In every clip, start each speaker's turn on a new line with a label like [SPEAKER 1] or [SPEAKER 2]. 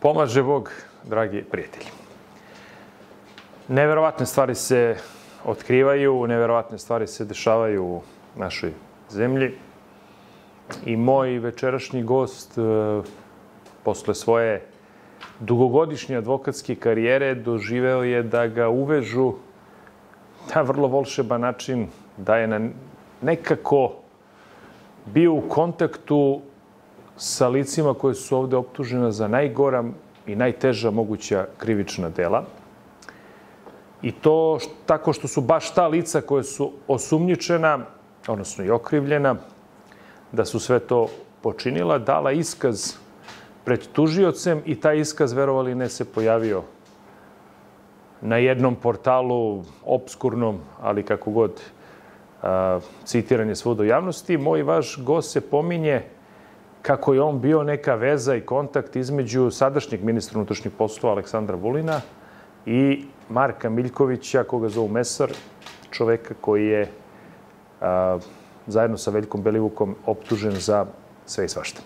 [SPEAKER 1] Pomaže Bog, dragi prijatelji. Neverovatne stvari se otkrivaju, neverovatne stvari se dešavaju u našoj zemlji. I moj večerašnji gost, posle svoje dugogodišnje advokatske karijere, doživeo je da ga uvežu na vrlo volšeban način, da je nekako bio u kontaktu sa licima koje su ovde optužena za najgora i najteža moguća krivična dela. I to tako što su baš ta lica koja su osumnjičena, odnosno i okrivljena, da su sve to počinila, dala iskaz pred tužiocem i taj iskaz, verovali ne, se pojavio na jednom portalu, opskurnom, ali kako god, citiran je svuda u javnosti. Moj vaš gost se pominje kako je on bio neka veza i kontakt između sadašnjeg ministra unutrašnjih poslova Aleksandra Vulina i Marka Miljkovića, koga zovu Mesar, čoveka koji je zajedno sa Veljkom Belivukom optužen za sve i svašta.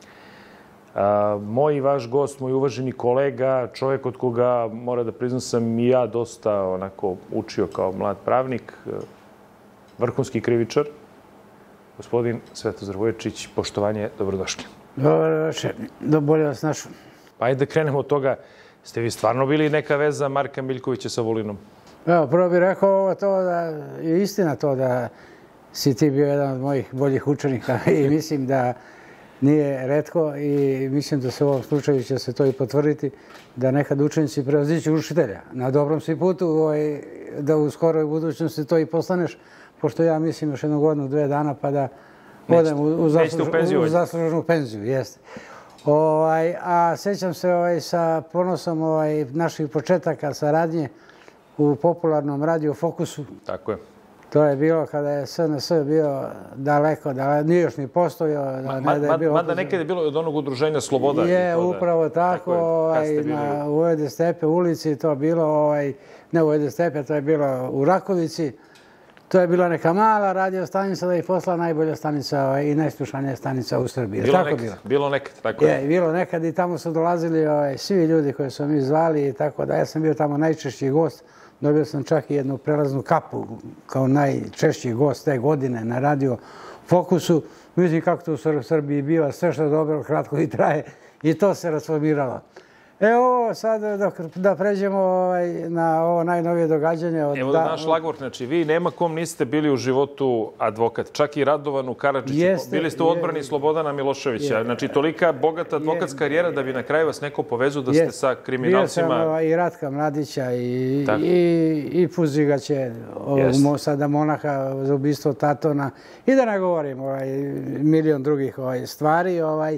[SPEAKER 1] Moj vaš gost, moj uvaženi kolega, čovjek od koga, mora da priznam, sam i ja dosta onako učio kao mlad pravnik, vrhunski krivičar, gospodin Svetozar Vujačić. Poštovanje, dobrodošli.
[SPEAKER 2] Dobar večer, bolje vas našao.
[SPEAKER 1] Pa ajde da krenemo od toga. Ste vi stvarno bili neka veza Marka Miljkovića sa Vulinom?
[SPEAKER 2] Evo, prvo bih rekao to da je istina to da si ti bio jedan od mojih boljih učenika i mislim da nije retko i mislim da se u ovom slučaju će se to i potvrditi, da nekad učenici prevaziđu učitelja. Na dobrom si putu da u skoroj budućnosti to i postaneš, pošto ja mislim još jednu godinu, 2 dana pa da odem u zasluženu penziju. Jeste. A sjećam se sa ponosom naših početaka saradnje u popularnom radio Fokusu.
[SPEAKER 1] Tako je.
[SPEAKER 2] To je bilo kada je SNS bio daleko, nije još ni postojao.
[SPEAKER 1] Mada nekad je bilo od onog udruženja Sloboda.
[SPEAKER 2] Je, upravo tako. U Ede Stepe ulici to bilo, ne u Ede Stepe, to je bilo u Rakovici. To je bila neka mala radio stanica da je posla najbolja stanica i najslušanija stanica u Srbiji.
[SPEAKER 1] Bilo nekad, tako je.
[SPEAKER 2] Bilo nekad i tamo su dolazili svi ljudi koje su mi zvali i tako da. Ja sam bio tamo najčešći gost. Dobio sam čak i jednu prelaznu kapu kao najčešći gost te godine na radio Fokusu. Mislim kako to u Srbiji biva, sve što je dobro, kratko i traje i to se rasformiralo. Evo sad da pređemo na ovo najnovije događanje.
[SPEAKER 1] Evo da naš šlagvort, znači vi nema kom niste bili u životu advokat, čak i Radovanu Karadžiću, bili ste u odbrani Slobodana Miloševića, znači tolika bogata advokatska karijera da bi na kraju vas neko povezu da ste sa kriminalcima.
[SPEAKER 2] Bio sam i Ratka Mladića i Fuzigaće, sada monaha za ubistvo Tatona i da ne govorim milion drugih stvari.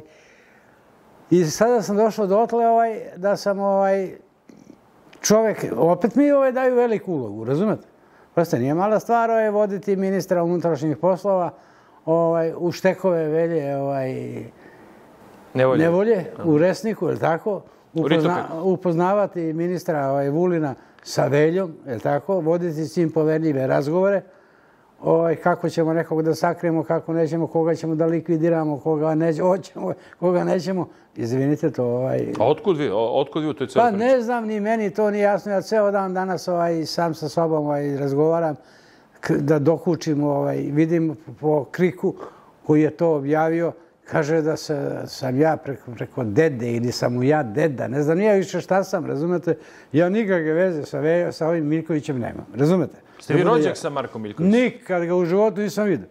[SPEAKER 2] I sada sam došao dotle da sam čovjek, opet mi daju veliku ulogu, razumete? Prosto nije mala stvar voditi ministra unutrašnjih poslova u štekove velje nevolje, u Resniku, je li tako? Upoznavati ministra Vulina sa Veljom, je li tako? Voditi s njim poverljive razgovore. Kako ćemo nekog da sakrijemo, kako nećemo, koga ćemo da likvidiramo, koga hoćemo, koga nećemo. Izvinite to.
[SPEAKER 1] A otkud vi u toj celoj priči?
[SPEAKER 2] Pa ne znam, ni meni to nije jasno. Ja ceo dan danas sam sa sobom razgovaram da dokučim, vidim po kriku koji je to objavio. Kaže da sam ja preko dede ili sam mu ja deda. Ne znam, nije više šta sam, razumete? Ja nikakve veze sa ovim Miljkovićem nemam, razumete?
[SPEAKER 1] Ste vi rođak sa Markom Miljkovićem?
[SPEAKER 2] Nikad ga u životu nisam vidio.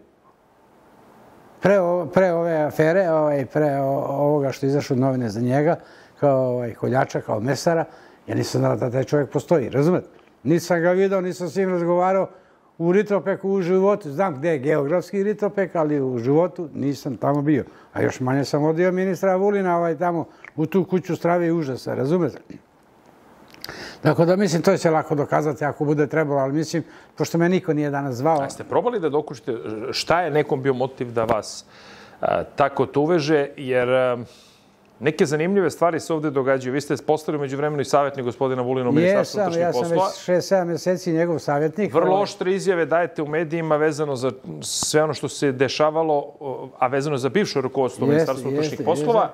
[SPEAKER 2] Pre ove afere, pre ovoga što je izašlo novine za njega, kao koljača, kao mesara, ja nisam znao da taj čovjek postoji, razumete? Nisam ga vidio, nisam s njim razgovarao u Ritopeku, u životu. Znam gde je geografski Ritopek, ali u životu nisam tamo bio. A još manje sam vodio ministra Vulina tamo u tu kuću strave i užasa, razumete? Tako da mislim, to će lako dokazati ako bude trebalo, ali mislim, pošto me niko nije danas zvao.
[SPEAKER 1] A ste probali da dokučite šta je nekom bio motiv da vas tako to uveže, jer neke zanimljive stvari se ovde događaju. Vi ste postali među vremenu i savjetnik gospodina Vulina u Ministarstvu unutrašnjih poslova.
[SPEAKER 2] Ja sam već 6-7 mjeseci njegov savjetnik.
[SPEAKER 1] Vrlo oštre izjave dajete u medijima vezano za sve ono što se dešavalo, a vezano za bivše rukovodstvo Ministarstva unutrašnjih poslova.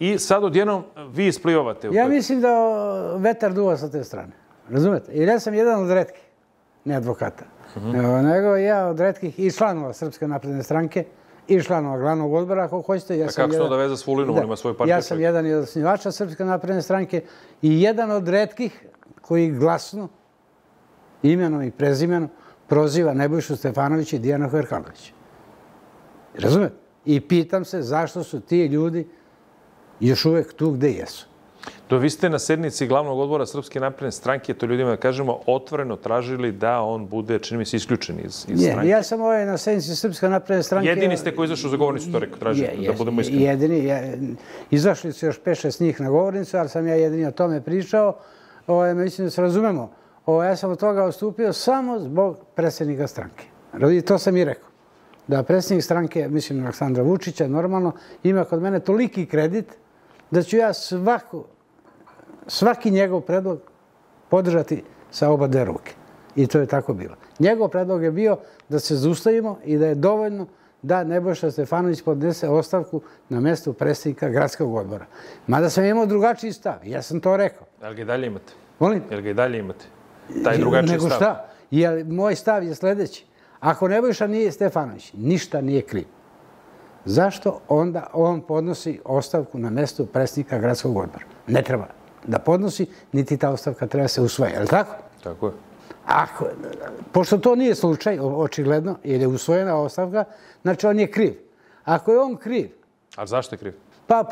[SPEAKER 1] I sad odjednom vi isplivavate.
[SPEAKER 2] Ja mislim da vetar duva sa te strane. Razumete? Jer ja sam jedan od retkih, ne advokata, nego ja od retkih i članova Srpske napredne stranke i članova glavnog odbora, ako hoćete.
[SPEAKER 1] A kako se onda veza s Vulinom? On ima svoju partiju.
[SPEAKER 2] Ja sam jedan od osnivača Srpske napredne stranke i jedan od retkih koji glasno, imenom i prezimenom, proziva Nebojšu Stefanovića i Dijanu Hrkalovića. Razumete? I pitam se zašto su ti ljudi još uvek tu gde jesu.
[SPEAKER 1] Vi ste na sednici glavnog odbora Srpske napredne stranke, to ljudima da kažemo, otvoreno tražili da on bude, čini mi se, isključen iz stranke.
[SPEAKER 2] Ja sam na sednici Srpske napredne stranke...
[SPEAKER 1] Jedini ste koji izašao za govornicu, to rekao, tražili, da budemo iskreni.
[SPEAKER 2] Jedini. Izašli su još 5-6 njih na govornicu, ali sam ja jedini o tome pričao. Mislim da se razumemo. Ja sam od toga odstupio samo zbog predsjednika stranke. I to sam i rekao. Da predsjednik stranke, mislim na Aleksandra Vučića, normalno, ima kod mene toliki kredit da ću ja svaki njegov predlog podržati sa oba dve ruke. I to je tako bilo. Njegov predlog je bio da se zaustavimo i da je dovoljno da Nebojša Stefanović podnese ostavku na mesto predsjednika gradskog odbora. Mada sam imao drugačiji stav. Ja sam to rekao.
[SPEAKER 1] Jel ga i dalje imate?
[SPEAKER 2] Molim?
[SPEAKER 1] Jel ga i dalje imate? Taj drugačiji stav?
[SPEAKER 2] Nego šta? Moj stav je sljedeći. Ako Nebojša nije Stefanović, ništa nije kriv. Zašto onda on podnosi ostavku na mesto predsjednika gradskog odbora? Ne treba da podnosi, niti ta ostavka treba se usvoja. Je li tako?
[SPEAKER 1] Tako je.
[SPEAKER 2] Pošto to nije slučaj, očigledno, jer je usvojena ostavka, znači on je kriv. Ako je on kriv...
[SPEAKER 1] A zašto je kriv?
[SPEAKER 2] Pa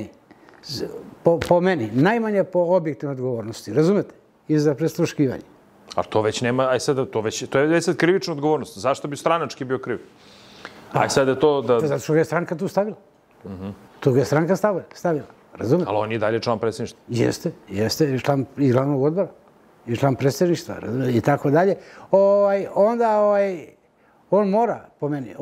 [SPEAKER 2] po meni, najmanje po objektivnoj odgovornosti, razumete? I za presluškivanje.
[SPEAKER 1] Ali to već nema, to je već sad krivična odgovornost. Zašto bi stranački bio kriv? Aj sad je to da...
[SPEAKER 2] Zato što ga je stranka tu stavila. To ga je stranka stavila. Razumete?
[SPEAKER 1] Ali on je dalje član predsjedništva.
[SPEAKER 2] Jeste, i član i glavnog odbora, i član predsjedništva, i tako dalje. Onda on mora, po meni,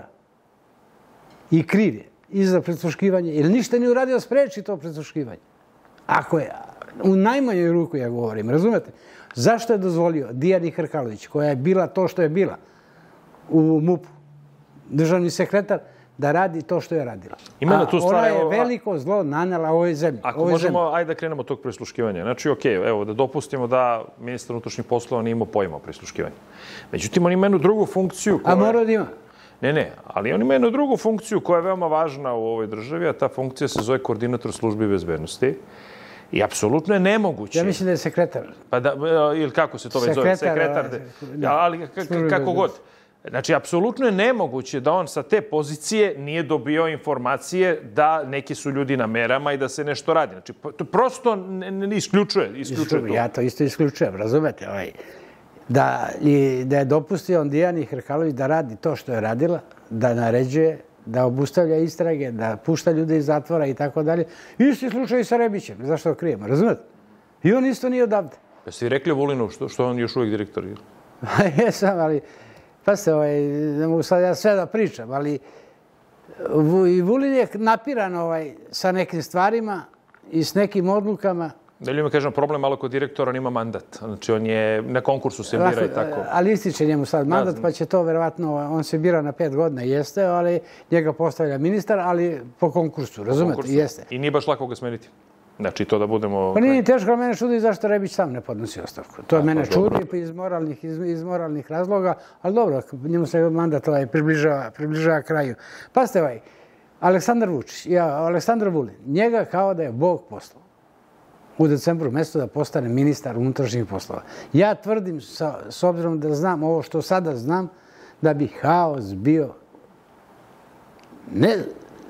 [SPEAKER 2] i kriv je i za prisluškivanje, jer ništa nije uradio spreči to prisluškivanje. Ako je, u najmanjoj ruku ja govorim, razumete? Zašto je dozvolio Dijani Hrkalović, koja je bila to što je bila u MUP-u, državni sekretar, da radi to što je radila. Ona je veliko zlo nanela ovoj zemlji.
[SPEAKER 1] Ako možemo, ajde da krenemo od tog prisluškivanja. Znači, evo, da dopustimo da ministar unutrašnjih poslova nije imao pojma o prisluškivanju. Međutim, on ima jednu drugu funkciju koja...
[SPEAKER 2] A mora da ima?
[SPEAKER 1] Ne, ali on ima jednu drugu funkciju koja je veoma važna u ovoj državi, a ta funkcija se zove koordinator službi bezbednosti. I apsolutno je nemoguće...
[SPEAKER 2] Ja mislim da je sekretar.
[SPEAKER 1] Pa da, ili kako se to već zove? Sekretar. Ali kako god. Znači, apsolutno je nemoguće da on sa te pozicije nije dobio informacije da neki su ljudi na merama i da se nešto radi. Znači, to prosto ne isključuje to.
[SPEAKER 2] Ja to isto isključujem, razumete? Da je dopustio on Dijani Hrkalović da radi to što je radila, da naređuje, da obustavlja istrage, da pušta ljude iz zatvora i tako dalje. Isti slučaj i sa Rebićem, zašto ga krijemo, razumete? I on isto nije odavde.
[SPEAKER 1] Jeste vi rekli Vulinu što on još uvijek direktor?
[SPEAKER 2] Jesam, ali... Pa se, ne mogu sad ja sve da pričam, ali i Vulin je napiran sa nekim stvarima i s nekim odlukama.
[SPEAKER 1] Da ljudima kažem, problem malo kod direktora, on ima mandat. Znači, on je na konkursu se bira i tako.
[SPEAKER 2] Ali ističe njemu sad mandat, pa će to verovatno, on se bira na 5 godina, jeste, ali njega postavlja ministar, ali po konkursu, razumete, jeste.
[SPEAKER 1] I nije baš lako ga smeniti. Znači, to da budemo...
[SPEAKER 2] Pa nije teško, ali mene čudi zašto Rebić sam ne podnosi ostavku. To mene čudi iz moralnih razloga, ali dobro, njemu se mandat približava kraju. Pazite, Aleksandar Vučić i Aleksandar Vulin, njega kao da je Bog poslao u decembru mjesto da postane ministar unutrašnjih poslova. Ja tvrdim, s obzirom da znam ovo što sada znam, da bi haos bio ne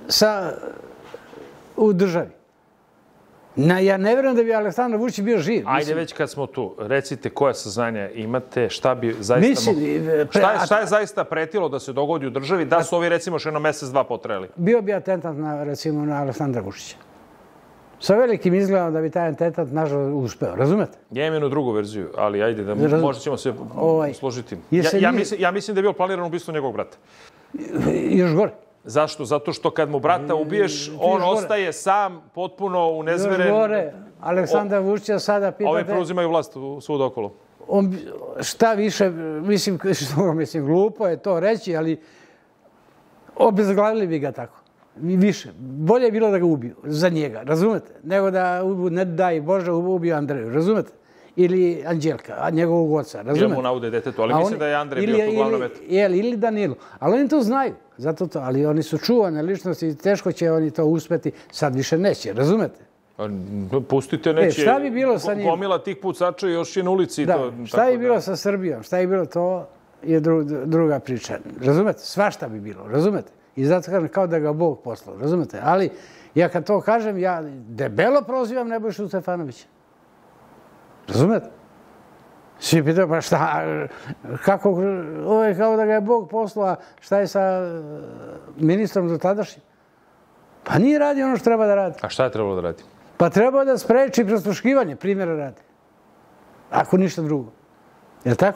[SPEAKER 2] u državi. Ja ne vjerujem da bi Aleksandar Vučić bio živ.
[SPEAKER 1] Ajde već kad smo tu, recite koja saznanja imate, šta bi zaista... Šta je zaista pretilo da se dogodi u državi, da su ovi recimo još jedno mjesec, dva potrajali?
[SPEAKER 2] Bio bi atentat recimo na Aleksandra Vučića. Sa velikim izgledom da bi taj atentat nažalost uspeo, razumete?
[SPEAKER 1] Ja imam jednu drugu verziju, ali ajde da možda ćemo se složiti. Ja mislim da je bio planiran ubistvo njegovog brata.
[SPEAKER 2] Još gore.
[SPEAKER 1] Zašto? Zato što kad mu brata ubiješ, on ostaje sam, potpuno unezveren.
[SPEAKER 2] Još gore, Aleksandra Vučića sada pitate...
[SPEAKER 1] Ovi preuzimaju vlast svud okolo.
[SPEAKER 2] Šta više, mislim, glupo je to reći, ali obezglavili bi ga tako. više. Bolje je bilo da ga ubiju za njega, razumete? Nego da, ne daj Bože, ubiju Andreju, razumete? Ili Anđelka, njegovog oca, razumete?
[SPEAKER 1] Ili mu naude detetu, ali mislim da je Andrej bio tu glavna meta.
[SPEAKER 2] Ili Danilu. Ali oni to znaju, zato to, ali oni su čuvane ličnosti i teško će oni to uspeti, sad više neće, razumete?
[SPEAKER 1] Pustite, neće.
[SPEAKER 2] Šta bi bilo sa njim?
[SPEAKER 1] Gomila tih pucača još je na ulici.
[SPEAKER 2] Da, šta bi bilo sa Srbijom, šta bi bilo, to je druga priča. Razumete? Svašta bi bilo, razumete? I zato kažem kao da ga Bog poslao, razumete? Ali ja kad to kažem, ja debelo prozivam Nebojšu Stefanovića. Razumete? Svi pitaju, pa šta, kako, ovo je kao da ga je Bog poslao, a šta je sa ministrom dotadašnjim? Pa nije radi ono što treba da radi.
[SPEAKER 1] A šta je trebalo da radi?
[SPEAKER 2] Pa treba da spreči prisluškivanje, primjera radi. Ako ništa drugo. Je li tako?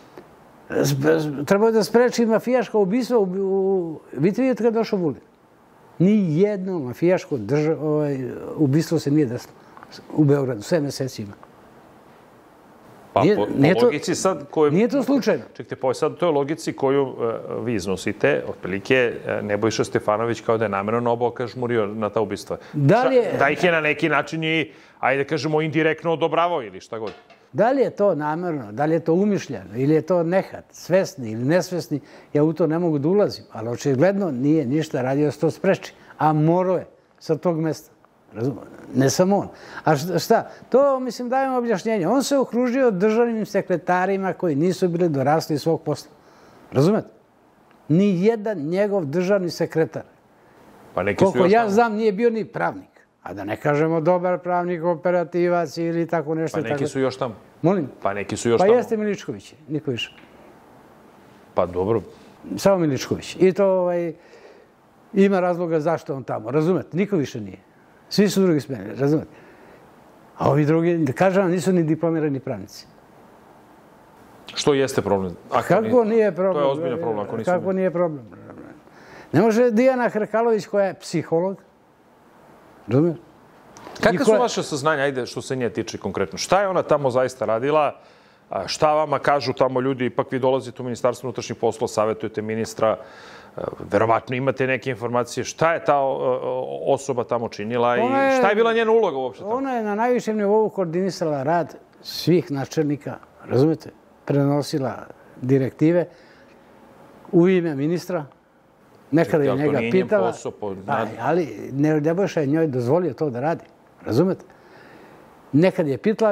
[SPEAKER 2] Treba da spreči mafijaško ubistvo. Vidite kad je došao Vulin. Nijedno mafijaško ubistvo se nije desilo u Beogradu, 7 meseci ima.
[SPEAKER 1] Pa po logici sad koju...
[SPEAKER 2] Nije to slučajno.
[SPEAKER 1] Čekajte, po sad toj logici koju vi iznosite, otprilike Nebojša Stefanović kao da je namjerno obokažmurio na ta ubistva. Da ih je na neki način i, ajde kažemo, indirektno odobravao ili šta god.
[SPEAKER 2] Da li je to namjerno, da li je to umišljeno, ili je to nehat, svesni ili nesvesni, ja u to ne mogu da ulazim. Ali očigledno nije ništa radio da se to spreči. A morao je sa tog mesta. Ne samo on. A šta? To, mislim, dajem objašnjenje. On se okružio državnim sekretarima koji nisu bili dorasli svog posla. Razumete? Nijedan njegov državni sekretar, koliko ja znam, nije bio ni pravnik. A da ne kažemo dobar pravnik, operativac ili tako nešto.
[SPEAKER 1] Pa neki su još tamo.
[SPEAKER 2] Molim?
[SPEAKER 1] Pa neki su još tamo.
[SPEAKER 2] Pa jeste Miličković, niko više.
[SPEAKER 1] Pa dobro.
[SPEAKER 2] Samo Miličković. I to ima razloga zašto on tamo. Razumete? Niko više nije. Svi su drugi smenili, razumete? A ovi drugi, da kažem vam, nisu ni diplomirani pravnici.
[SPEAKER 1] Što jeste problem?
[SPEAKER 2] Kako nije problem?
[SPEAKER 1] To je ozbiljan problem.
[SPEAKER 2] Kako nije problem? Ne može Dijana Hrkalović, koja je psiholog, razumete?
[SPEAKER 1] Kakve su vaše saznanja, ajde, što se nje tiče konkretno? Šta je ona tamo zaista radila? Šta vama kažu tamo ljudi? Ipak vi dolazite u Ministarstvo unutrašnjih poslova, savjetujete ministra, verovatno imate neke informacije. Šta je ta osoba tamo činila i šta je bila njena uloga uopšte tamo?
[SPEAKER 2] Ona je na najvišem nivou koordinisala rad svih načelnika, razumete? Prenosila direktive u ime ministra. Nekada je njega pitala, ali Nebojša je njoj dozvolio to da radi. Razumete? Nekad je pitala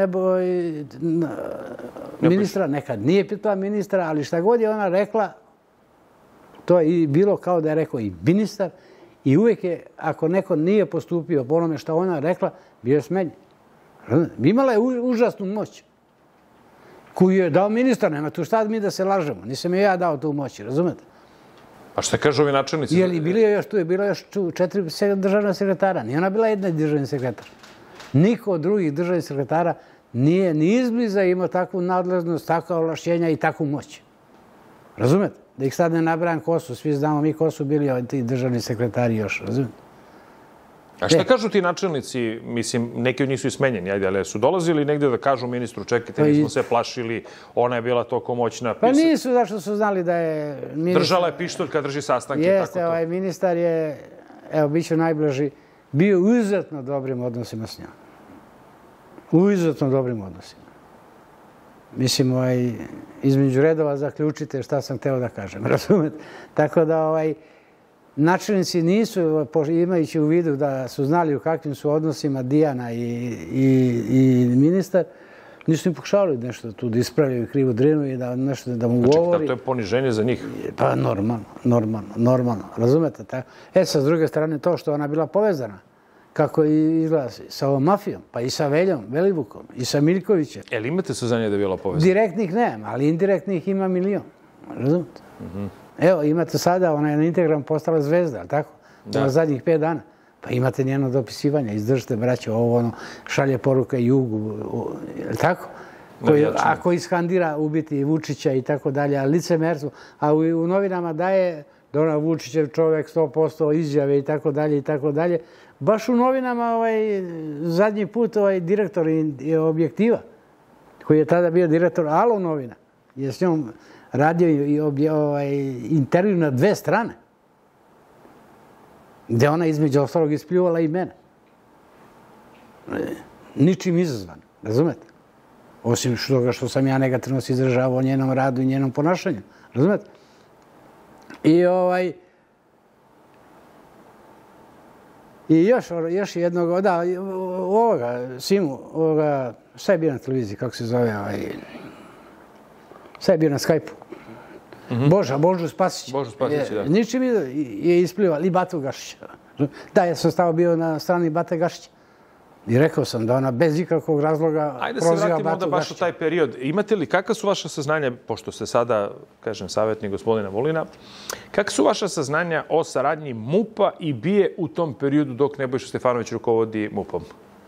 [SPEAKER 2] ministra, nekad nije pitala ministra, ali šta god je ona rekla, to je bilo kao da je rekao i ministar i uvijek je, ako neko nije postupio po onome što ona rekla, bio je smenjen. Imala je užasnu moć koju je dao ministar, nema tu šta mi da se lažemo. Nisam je ja dao tu moć, razumete?
[SPEAKER 1] A šta kažu ovi načelnici?
[SPEAKER 2] Je li bilo još tu? Je bilo još 4 državna sekretara. Nije ona bila jedna državni sekretar. Niko od drugih državnih sekretara nije ni izbliza imao takvu nadležnost, takva ovlašćenja i takvu moć. Razumete? Da ih sad ne nabrajam ko su, svi znamo mi ko su bili ti državni sekretari još, razumete?
[SPEAKER 1] A šta kažu ti načelnici, mislim, neki od njih su i smenjeni, ajde, ali su dolazili negdje da kažu ministru, čekajte, mi smo se plašili, ona je bila toliko moćna.
[SPEAKER 2] Pa nisu, zašto su znali da je ministar...
[SPEAKER 1] Držala je pištolj kad drži sastanke.
[SPEAKER 2] Jeste, ministar je, evo, bit ću najbliži, bio u izuzetno dobrim odnosima s njom. U izuzetno dobrim odnosima. Mislim, između redova zaključite šta sam hteo da kažem, razumete? Tako da, načelnici nisu, imajući u vidu da su znali u kakvim su odnosima Dijana i ministar, nisu im pokušavali nešto tu da ispravljaju krivu drinu i da nešto da mu govori.
[SPEAKER 1] Znači, to je poniženje za njih?
[SPEAKER 2] Pa normalno, razumete? Sad, s druge strane, to što ona bila povezana, kako izgleda sa ovom mafijom, pa i sa Veljom, Belivukom, i sa Miljkovićem.
[SPEAKER 1] Jel imate saznanje da je bila povezana?
[SPEAKER 2] Direktnih nema, ali indirektnih ima 1 milion. Razumete? Evo, imate sada, ona je na Instagram postala zvezda, ali tako? Na zadnjih 5 dana. Pa imate njeno dopisivanje, izdržite, braćo, ovo, šalje poruke Jugu, ali tako? Ako iskandira ubiti Vučića i tako dalje, a licemerstvo, a u novinama daje da Vučićev čovjek 100% izjave i tako dalje i tako dalje. Baš u novinama zadnji put direktor Objektiva, koji je tada bio direktor Alo novina, je s njom radio i intervju na 2 strane. gde ona između ostalog ispljuvala i mene. Ničim izazvan, razumete? Osim toga što sam ja negativno se izražavao o njenom radu i njenom ponašanju, razumete? I još jednog, da, ovoga, Simu, ovoga, šta je bio na televiziji, kako se zove, šta je bio na Skype-u? Božu Spasić.
[SPEAKER 1] Božu Spasić, da.
[SPEAKER 2] Ničim je isplivao, i Batu Gašića. Da, ja sam stao bio na strani Bate Gašića. I rekao sam da ona bez ikakvog razloga proziva Batu Gašića.
[SPEAKER 1] Ajde se vratimo onda baš u taj period. Imate li, kakva su vaša saznanja, pošto ste sada, kažem, savjetnik gospodina Vulina, kakva su vaša saznanja o saradnji MUP-a i BIA u tom periodu dok Nebojša Stefanović rukovodi MUP-om?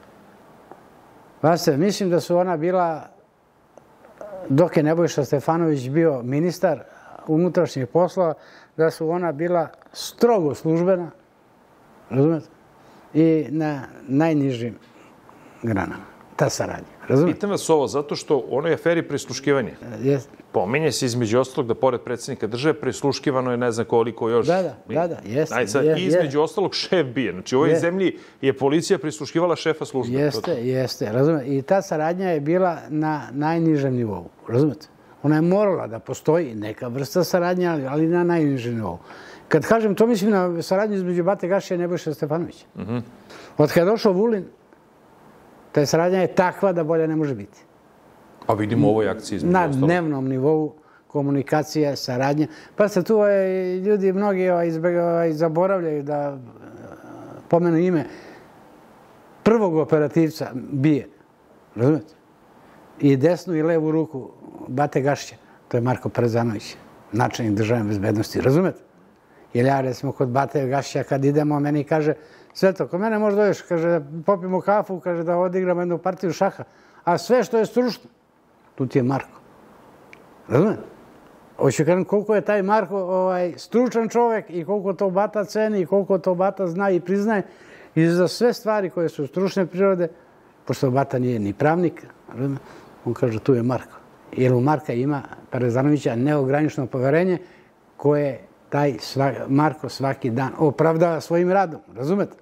[SPEAKER 2] Mislim da su ona bila, dok je Nebojša Stefanović bio ministar unutrašnjih poslova, da su ona bila strogo službena, razumete? I na najnižim granama. Ta saradnja. Razumete?
[SPEAKER 1] Pitam vas ovo, zato što u onoj aferi prisluškivanja pominje se između ostalog da pored predsjednika države prisluškivano je ne znam koliko još.
[SPEAKER 2] Da, jeste.
[SPEAKER 1] I između ostalog šef BIA. Znači u ovoj zemlji je policija prisluškivala šefa službe.
[SPEAKER 2] Jeste, razumete. I ta saradnja je bila na najnižem nivou. Razumete? Ona je morala da postoji neka vrsta saradnja, ali na najnižem nivou. Kad kažem to, mislim na saradnju između Bate Gašića i Nebojše Stefanovića. Od kada je došao Vulin, ta saradnja je takva da bolje ne može biti.
[SPEAKER 1] A vidimo u ovoj akciji između ostalog.
[SPEAKER 2] Na dnevnom nivou komunikacija, saradnja. Pa se tu ljudi mnogi zaboravljaju da pomenu ime prvog operativca BIA. Razumete? I desnu i levu ruku Bate Gašića. To je Marko Parezanović, načelnik državne bezbednosti. Razumete? Jer ja, recimo, kod Bate Gašića, kad idemo, meni kaže, Sveto, kod mene možda dođeš, kaže, da popimo kafu, kaže, da odigramo jednu partiju šaha, a sve što je stručno, tu ti je Marko. Razumete? Hoću kažem koliko je taj Marko stručan čovek i koliko to Bata ceni i koliko to Bata zna i priznaje i za sve stvari koje su stručne prirode, pošto Bata nije ni pravnik, on kaže, tu je Marko. Jer u Marka ima Parezanovića neograničeno poverenje koje taj Marko svaki dan opravdava svojim radom. Razumete?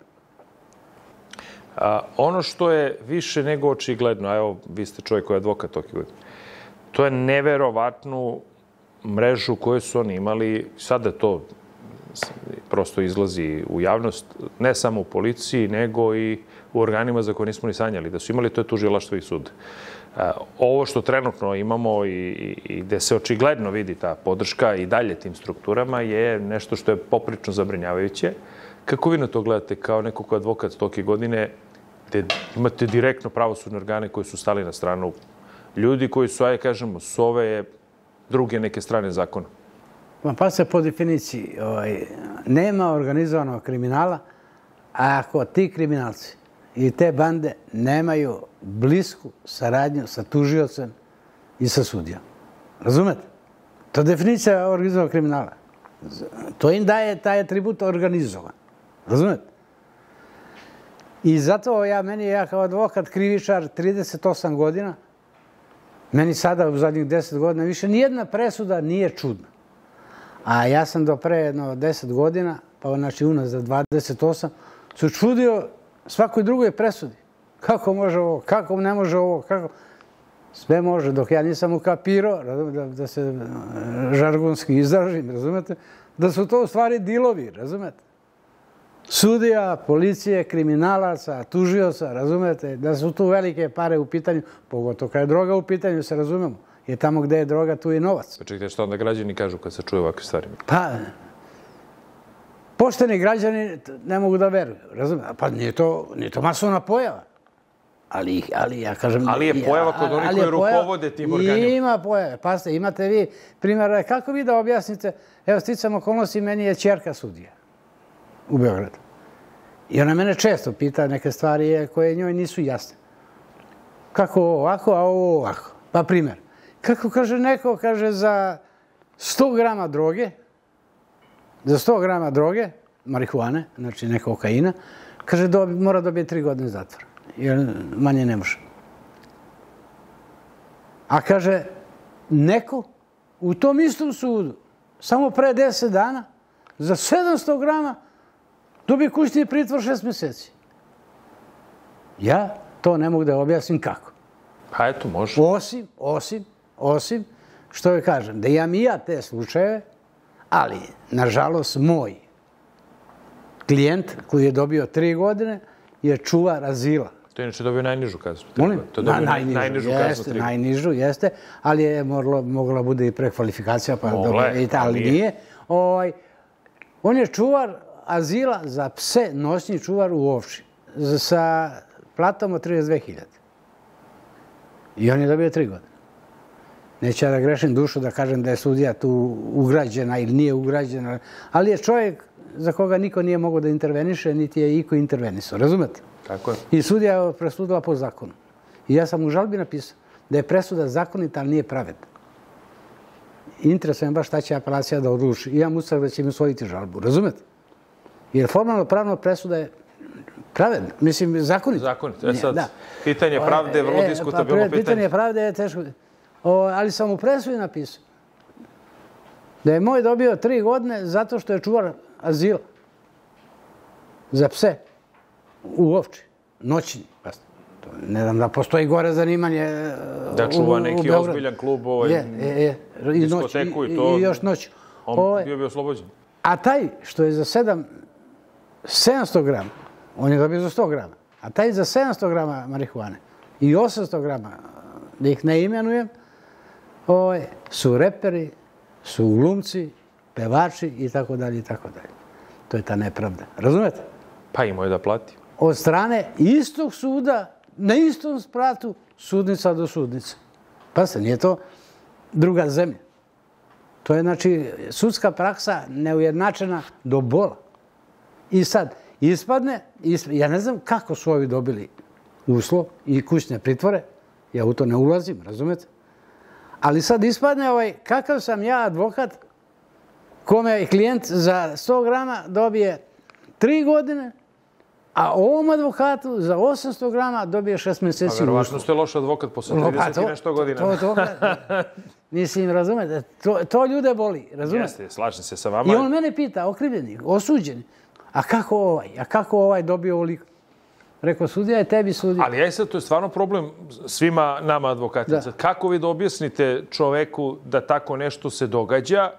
[SPEAKER 1] Ono što je više nego očigledno, a evo, vi ste čovjek koji je advokat toki godina, to je neverovatnu mrežu koju su oni imali. Sada to prosto izlazi u javnost, ne samo u policiji, nego i u organima za koje nismo ni sanjali. Da su imali, to je tužilaštvo i sud. Ovo što trenutno imamo i gde se očigledno vidi ta podrška i dalje tim strukturama je nešto što je poprično zabrinjavajuće. Kako vi na to gledate kao neko ko je advokat toki godine, gde imate direktno pravosudne organe koji su stali na stranu ljudi koji su, ajde kažemo, s ove druge neke strane zakona?
[SPEAKER 2] Pa se po definiciji nema organizovanog kriminala, a ako ti kriminalci i te bande nemaju blisku saradnju sa tužiocem i sa sudijom. Razumete? To je definicija organizovanog kriminala. To im daje taj atribut organizovan. Razumete? I zato ja kao advokat krivičar 38 godina, meni sada u zadnjih 10 godina više nijedna presuda nije čudna. A ja sam do pre jedno 10 godina, pa znači unazad 28, se čudio svakoj drugoj presudi. Kako može ovo, kako ne može ovo, kako... Sve može, dok ja nisam ukapirao, da se žargonski izražim, razumete, da su to u stvari dilovi, razumete. Sudija, policije, kriminalaca, tužioca, razumete, da su tu velike pare u pitanju, pogotovo kad je droga u pitanju, se razumemo. Jer tamo gde je droga, tu je novac.
[SPEAKER 1] Pa čekajte, što onda građani kažu kad se čuje ovakve stvari?
[SPEAKER 2] Pa, pošteni građani ne mogu da veruju, razumete. Pa nije to masovna pojava. Ali ja kažem...
[SPEAKER 1] Ali je pojava kod onih koji rukovode tim organima.
[SPEAKER 2] Ima pojave. Pazite, imate vi primjer, kako vi da objasnite, evo sticam okolnosti, meni je ćerka sudija u Beogradu. I ona mene često pita neke stvari koje njoj nisu jasne. Kako ovo ovako, a ovo ovako. Pa primjer, kako kaže neko, kaže za 100 grama droge, marihuane, znači neka kokaina, kaže mora dobiti 3 godine zatvora. Jer manje ne može. A kaže, neko u tom istom sudu, samo pre 10 dana, za 700 grama, dobije kućni pritvor 6 mjeseci. Ja to ne mogu da objasnim kako.
[SPEAKER 1] Pa eto, može.
[SPEAKER 2] Osim, što joj kažem, da imam i ja te slučajeve, ali, nažalost, moj klijent koji je dobio 3 godine je čuvar azila.
[SPEAKER 1] To je inače dobio najnižu kaznu.
[SPEAKER 2] Molim?
[SPEAKER 1] To je dobio najnižu kaznu.
[SPEAKER 2] Najnižu, jeste, ali je mogla bude i prekvalifikacija, ali nije. On je čuvar azila za pse, noćni čuvar u Ovči, sa platom od 32.000. I on je dobio 3 godine. Neću ja da grešim dušu da kažem da je sudija tu ugrađena ili nije ugrađena, ali je čovjek za koga niko nije mogao da interveniše, niti je iko intervenisao. Razumete?
[SPEAKER 1] Tako je.
[SPEAKER 2] I sudija je presudila po zakonu. I ja sam u žalbi napisao da je presuda zakonita, ali nije pravedna. Interesuje me baš šta će apelacija da odluči. Imam utisak da će mi usvojiti žalbu. Razumete? Jer formalno pravno presuda je pravedna. Mislim, zakonita.
[SPEAKER 1] Zakonita. Sad, pitanje pravde je vrlo diskutabilno pitanje.
[SPEAKER 2] Pitanje pravde je teško. Ali sam u presudi napisao da je moj dobio 3 godine zato što je čuvar azila za pse u Ovči, noćni. Ne znam da postoji gore zanimanje
[SPEAKER 1] da čuva neki ozbiljan klub, diskoteku i to.
[SPEAKER 2] I još noću.
[SPEAKER 1] On bio oslobođen.
[SPEAKER 2] A taj što je za 700 grama, on je dobio za 100 grama, a taj za 700 grama marihuane i 800 grama, da ih ne imenujem, su reperi, su glumci, pevači i tako dalje i tako dalje. To je ta nepravda. Razumete?
[SPEAKER 1] Pa imao je da plati.
[SPEAKER 2] Od strane istog suda, na istom spratu, sudnica do sudnice. Pa se, nije to druga zemlja. To je, znači, sudska praksa neujednačena do bola. I sad, ispadne, ja ne znam kako su ovi dobili uslov i kućne pritvore, ja u to ne ulazim, razumete? Ali sad ispadne kakav sam ja advokat kome je klijent za 100 grama dobije 3 godine, a ovom advokatu za 800 grama dobije 6 mjeseci uslov.
[SPEAKER 1] A verovatno ste loš advokat posle 30 i nešto godina.
[SPEAKER 2] Mislim, razumete, to ljude boli, razumete?
[SPEAKER 1] Jeste, slažem se sa vama.
[SPEAKER 2] I on mene pita, okrivljeni, osuđeni, a kako ovaj dobio ovoliko? Rekao, sudija je tebi sudija.
[SPEAKER 1] Ali sad, to je stvarno problem svima nama advokatima. Kako vi da objasnite čoveku da tako nešto se događa,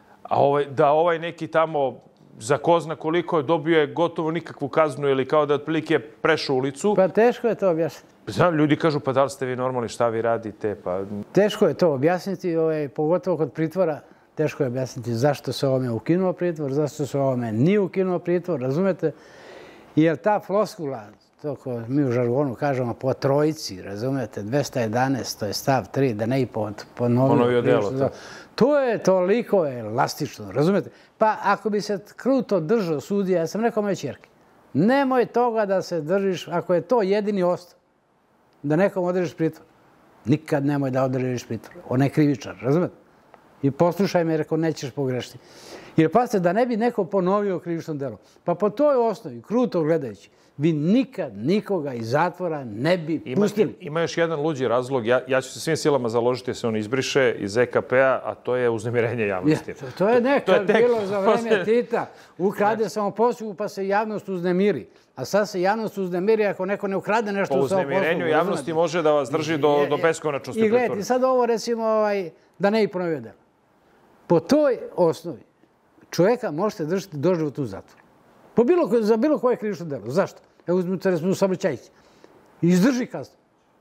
[SPEAKER 1] a da neki tamo za ko zna koliko je dobio je gotovo nikakvu kaznu ili kao da otprilike prešao ulicu.
[SPEAKER 2] Pa teško je to objasniti.
[SPEAKER 1] Znam, ljudi kažu, pa da li ste vi normalni, šta vi radite?
[SPEAKER 2] Teško je to objasniti, pogotovo kod pritvora. Teško je objasniti zašto se ovome ukinuo pritvor, zašto se ovome nije ukinuo pritvor, razumete? Jer ta floskula, to ko mi u žargonu kažemo po trojici, razumete, 211, to je stav 3, da ne i ponovio delo. To je toliko elastično, razumete? Pa ako bi se kruto držao sudija, ja sam rekao moje ćerke, nemoj toga da se držiš, ako je to jedini osnov, da nekom održiš pritvor. Nikad nemoj da održiš pritvor. On je krivičar, razumete? I poslušaj me, rekao, nećeš pogrešiti. Jer pazite, da ne bi neko ponovio krivično delo. Pa po toj osnovi, kruto gledajući, vi nikad nikoga iz zatvora ne bi pustili.
[SPEAKER 1] Ima još jedan luđi razlog. Ja ću se svim silama založiti da se on izbriše iz EKP-a, a to je uznemirenje javnosti.
[SPEAKER 2] To je nekad bilo za vreme Tita. Ukrade samoposlugu pa se javnost uznemiri. A sad se javnost uznemiri ako neko ne ukrade nešto u samoposlugu.
[SPEAKER 1] Po uznemirenju javnosti može da vas drži do beskonačnosti pritvora.
[SPEAKER 2] I gledajte, sad ovo recimo da ne i ponovio delo. Po toj osnovi čovjeka možete držati doživotno u zatvoru. Za bilo koje krivično delo. Zašto? Evo uzmite recimo u saobraćajci. Izdrži kaznu.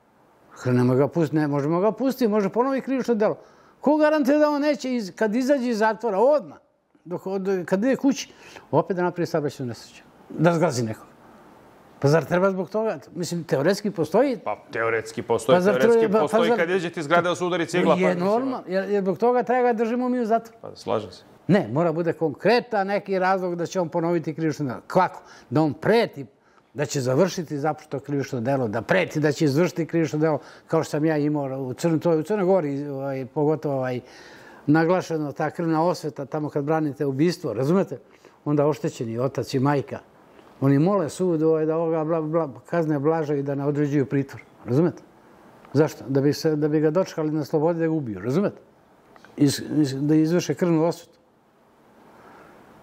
[SPEAKER 2] Ne možemo ga pustiti, može ponovi krivično delo. Ko garantuje da on neće, kad izađe iz zatvora, odmah, kad ide kući, opet da napravi saobraćajnu nesreću. Da zgazi nekoga. Pa zar treba zbog toga? Mislim, teoretski postoji.
[SPEAKER 1] Pa teoretski postoji. Kad izađete iz zgrade da se udari cigla.
[SPEAKER 2] Je normalno, jer zbog toga treba ga držimo mi u zatvoru.
[SPEAKER 1] Pa slažem se.
[SPEAKER 2] Ne, mora bude konkretan neki razlog da će on ponoviti krivično delo. Kako? Da on preti da će završiti započeto krivično delo, da preti da će izvršiti krivično delo, kao što sam ja imao u Crnoj Gori, pogotovo naglašeno ta krvna osveta, tamo kad branite ubistvo, razumete? Onda oštećeni otac i majka, oni mole sud da ovoga kazne blaže i da ne određuju pritvor, razumete? Zašto? Da bi ga dočekali na slobodi da ga ubiju, razumete? Da izvrše krvnu osvetu.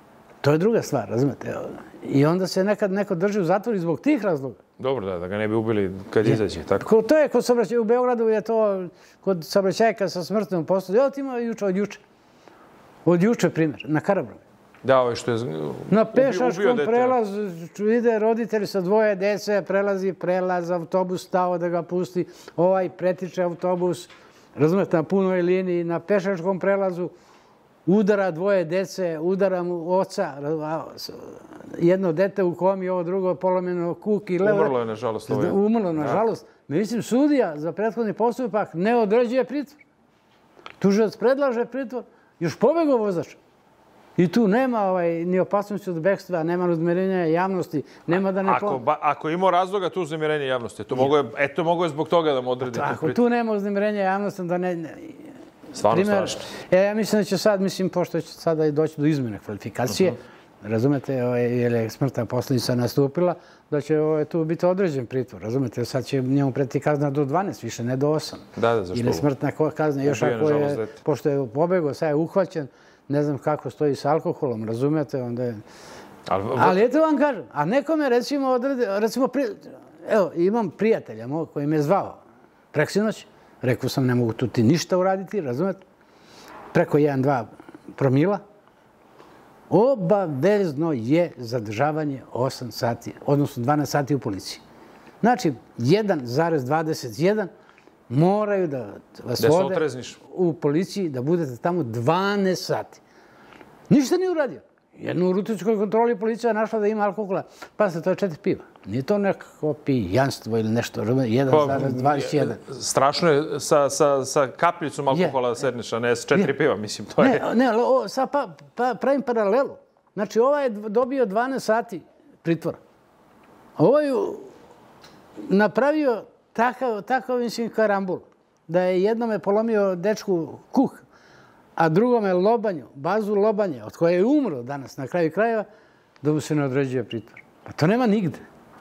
[SPEAKER 2] To je druga stvar, razumete? I onda se nekad neko drži u zatvoru zbog tih razloga.
[SPEAKER 1] Dobro, da ga ne bi ubili kad izađe, tako?
[SPEAKER 2] To je kod saobraćaja u Beogradu, je to kod saobraćajka sa smrtnom posudom. Evo ti ima od juče. Od juče, primjer, na Karaburmi.
[SPEAKER 1] Da, ovo što je
[SPEAKER 2] na pešačkom prelazu ide roditelj sa 2 dece, prelaz, autobus stao da ga pusti, ovaj pretiče autobus, razumete, na punoj liniji, na pešačkom prelazu, udara 2 dece, udara mu oca, jedno dete u komi, ovo drugo polomljeno kuk i levo.
[SPEAKER 1] Umrlo je, nažalost.
[SPEAKER 2] Umrlo, nažalost. Mislim, sudija za prethodni postupak ne određuje pritvor. Tužilac predlaže pritvor, još pobegao vozač. I tu nema ni opasnosti od bekstva, nema uznemirenja javnosti, nema da ne...
[SPEAKER 1] Ako ima razloga tu uznemirjenje javnosti, to mogo je zbog toga da mu odredite.
[SPEAKER 2] Ako tu nema uznemirjenja javnosti, da ne...
[SPEAKER 1] Stvarno strašno.
[SPEAKER 2] Ja mislim da će sad, pošto će sada doći do izmjene kvalifikacije, razumete, jer je smrtna posljedica nastupila, da će tu biti određen pritvor, razumete, sad će njemu preti kazna do 12, više ne do 8.
[SPEAKER 1] Da, zašto?
[SPEAKER 2] Ili smrtna kazna, još ako je, pošto je pobegao, sad je uhvaćen, ne znam kako stoji s alkoholom, razumete, onda je... Ali eto vam kažem, a nekome recimo, evo, imam prijatelja moj koji me zvao preksinoć, rekao sam ne mogu tu ti ništa uraditi, razumete, preko 1-2 promila, obavezno je zadržavanje 8 sati, odnosno 12 sati u policiji. Znači, 1,21 moraju da vas vode u policiji, da budete tamo 12 sati. Ništa nije uradio. Jednu u rutičkoj kontroli policija našla da ima alkohola. Pa to je 4 piva. Nije to nekako pijanstvo ili nešto. 1,21.
[SPEAKER 1] Strašno je sa kapljicom alkohola da sedneš, a ne s 4 piva, mislim.
[SPEAKER 2] Ne, sad pravim paralelu. Znači, ovaj je dobio 12 sati pritvora. Ovaj je napravio takav, mislim, karambul, da je jednome polomio dečku kuh, a drugome lobanju, bazu lobanje, od koje je umro danas na kraju krajeva, da mu se ne određuje pritvor. Pa to nema nigde.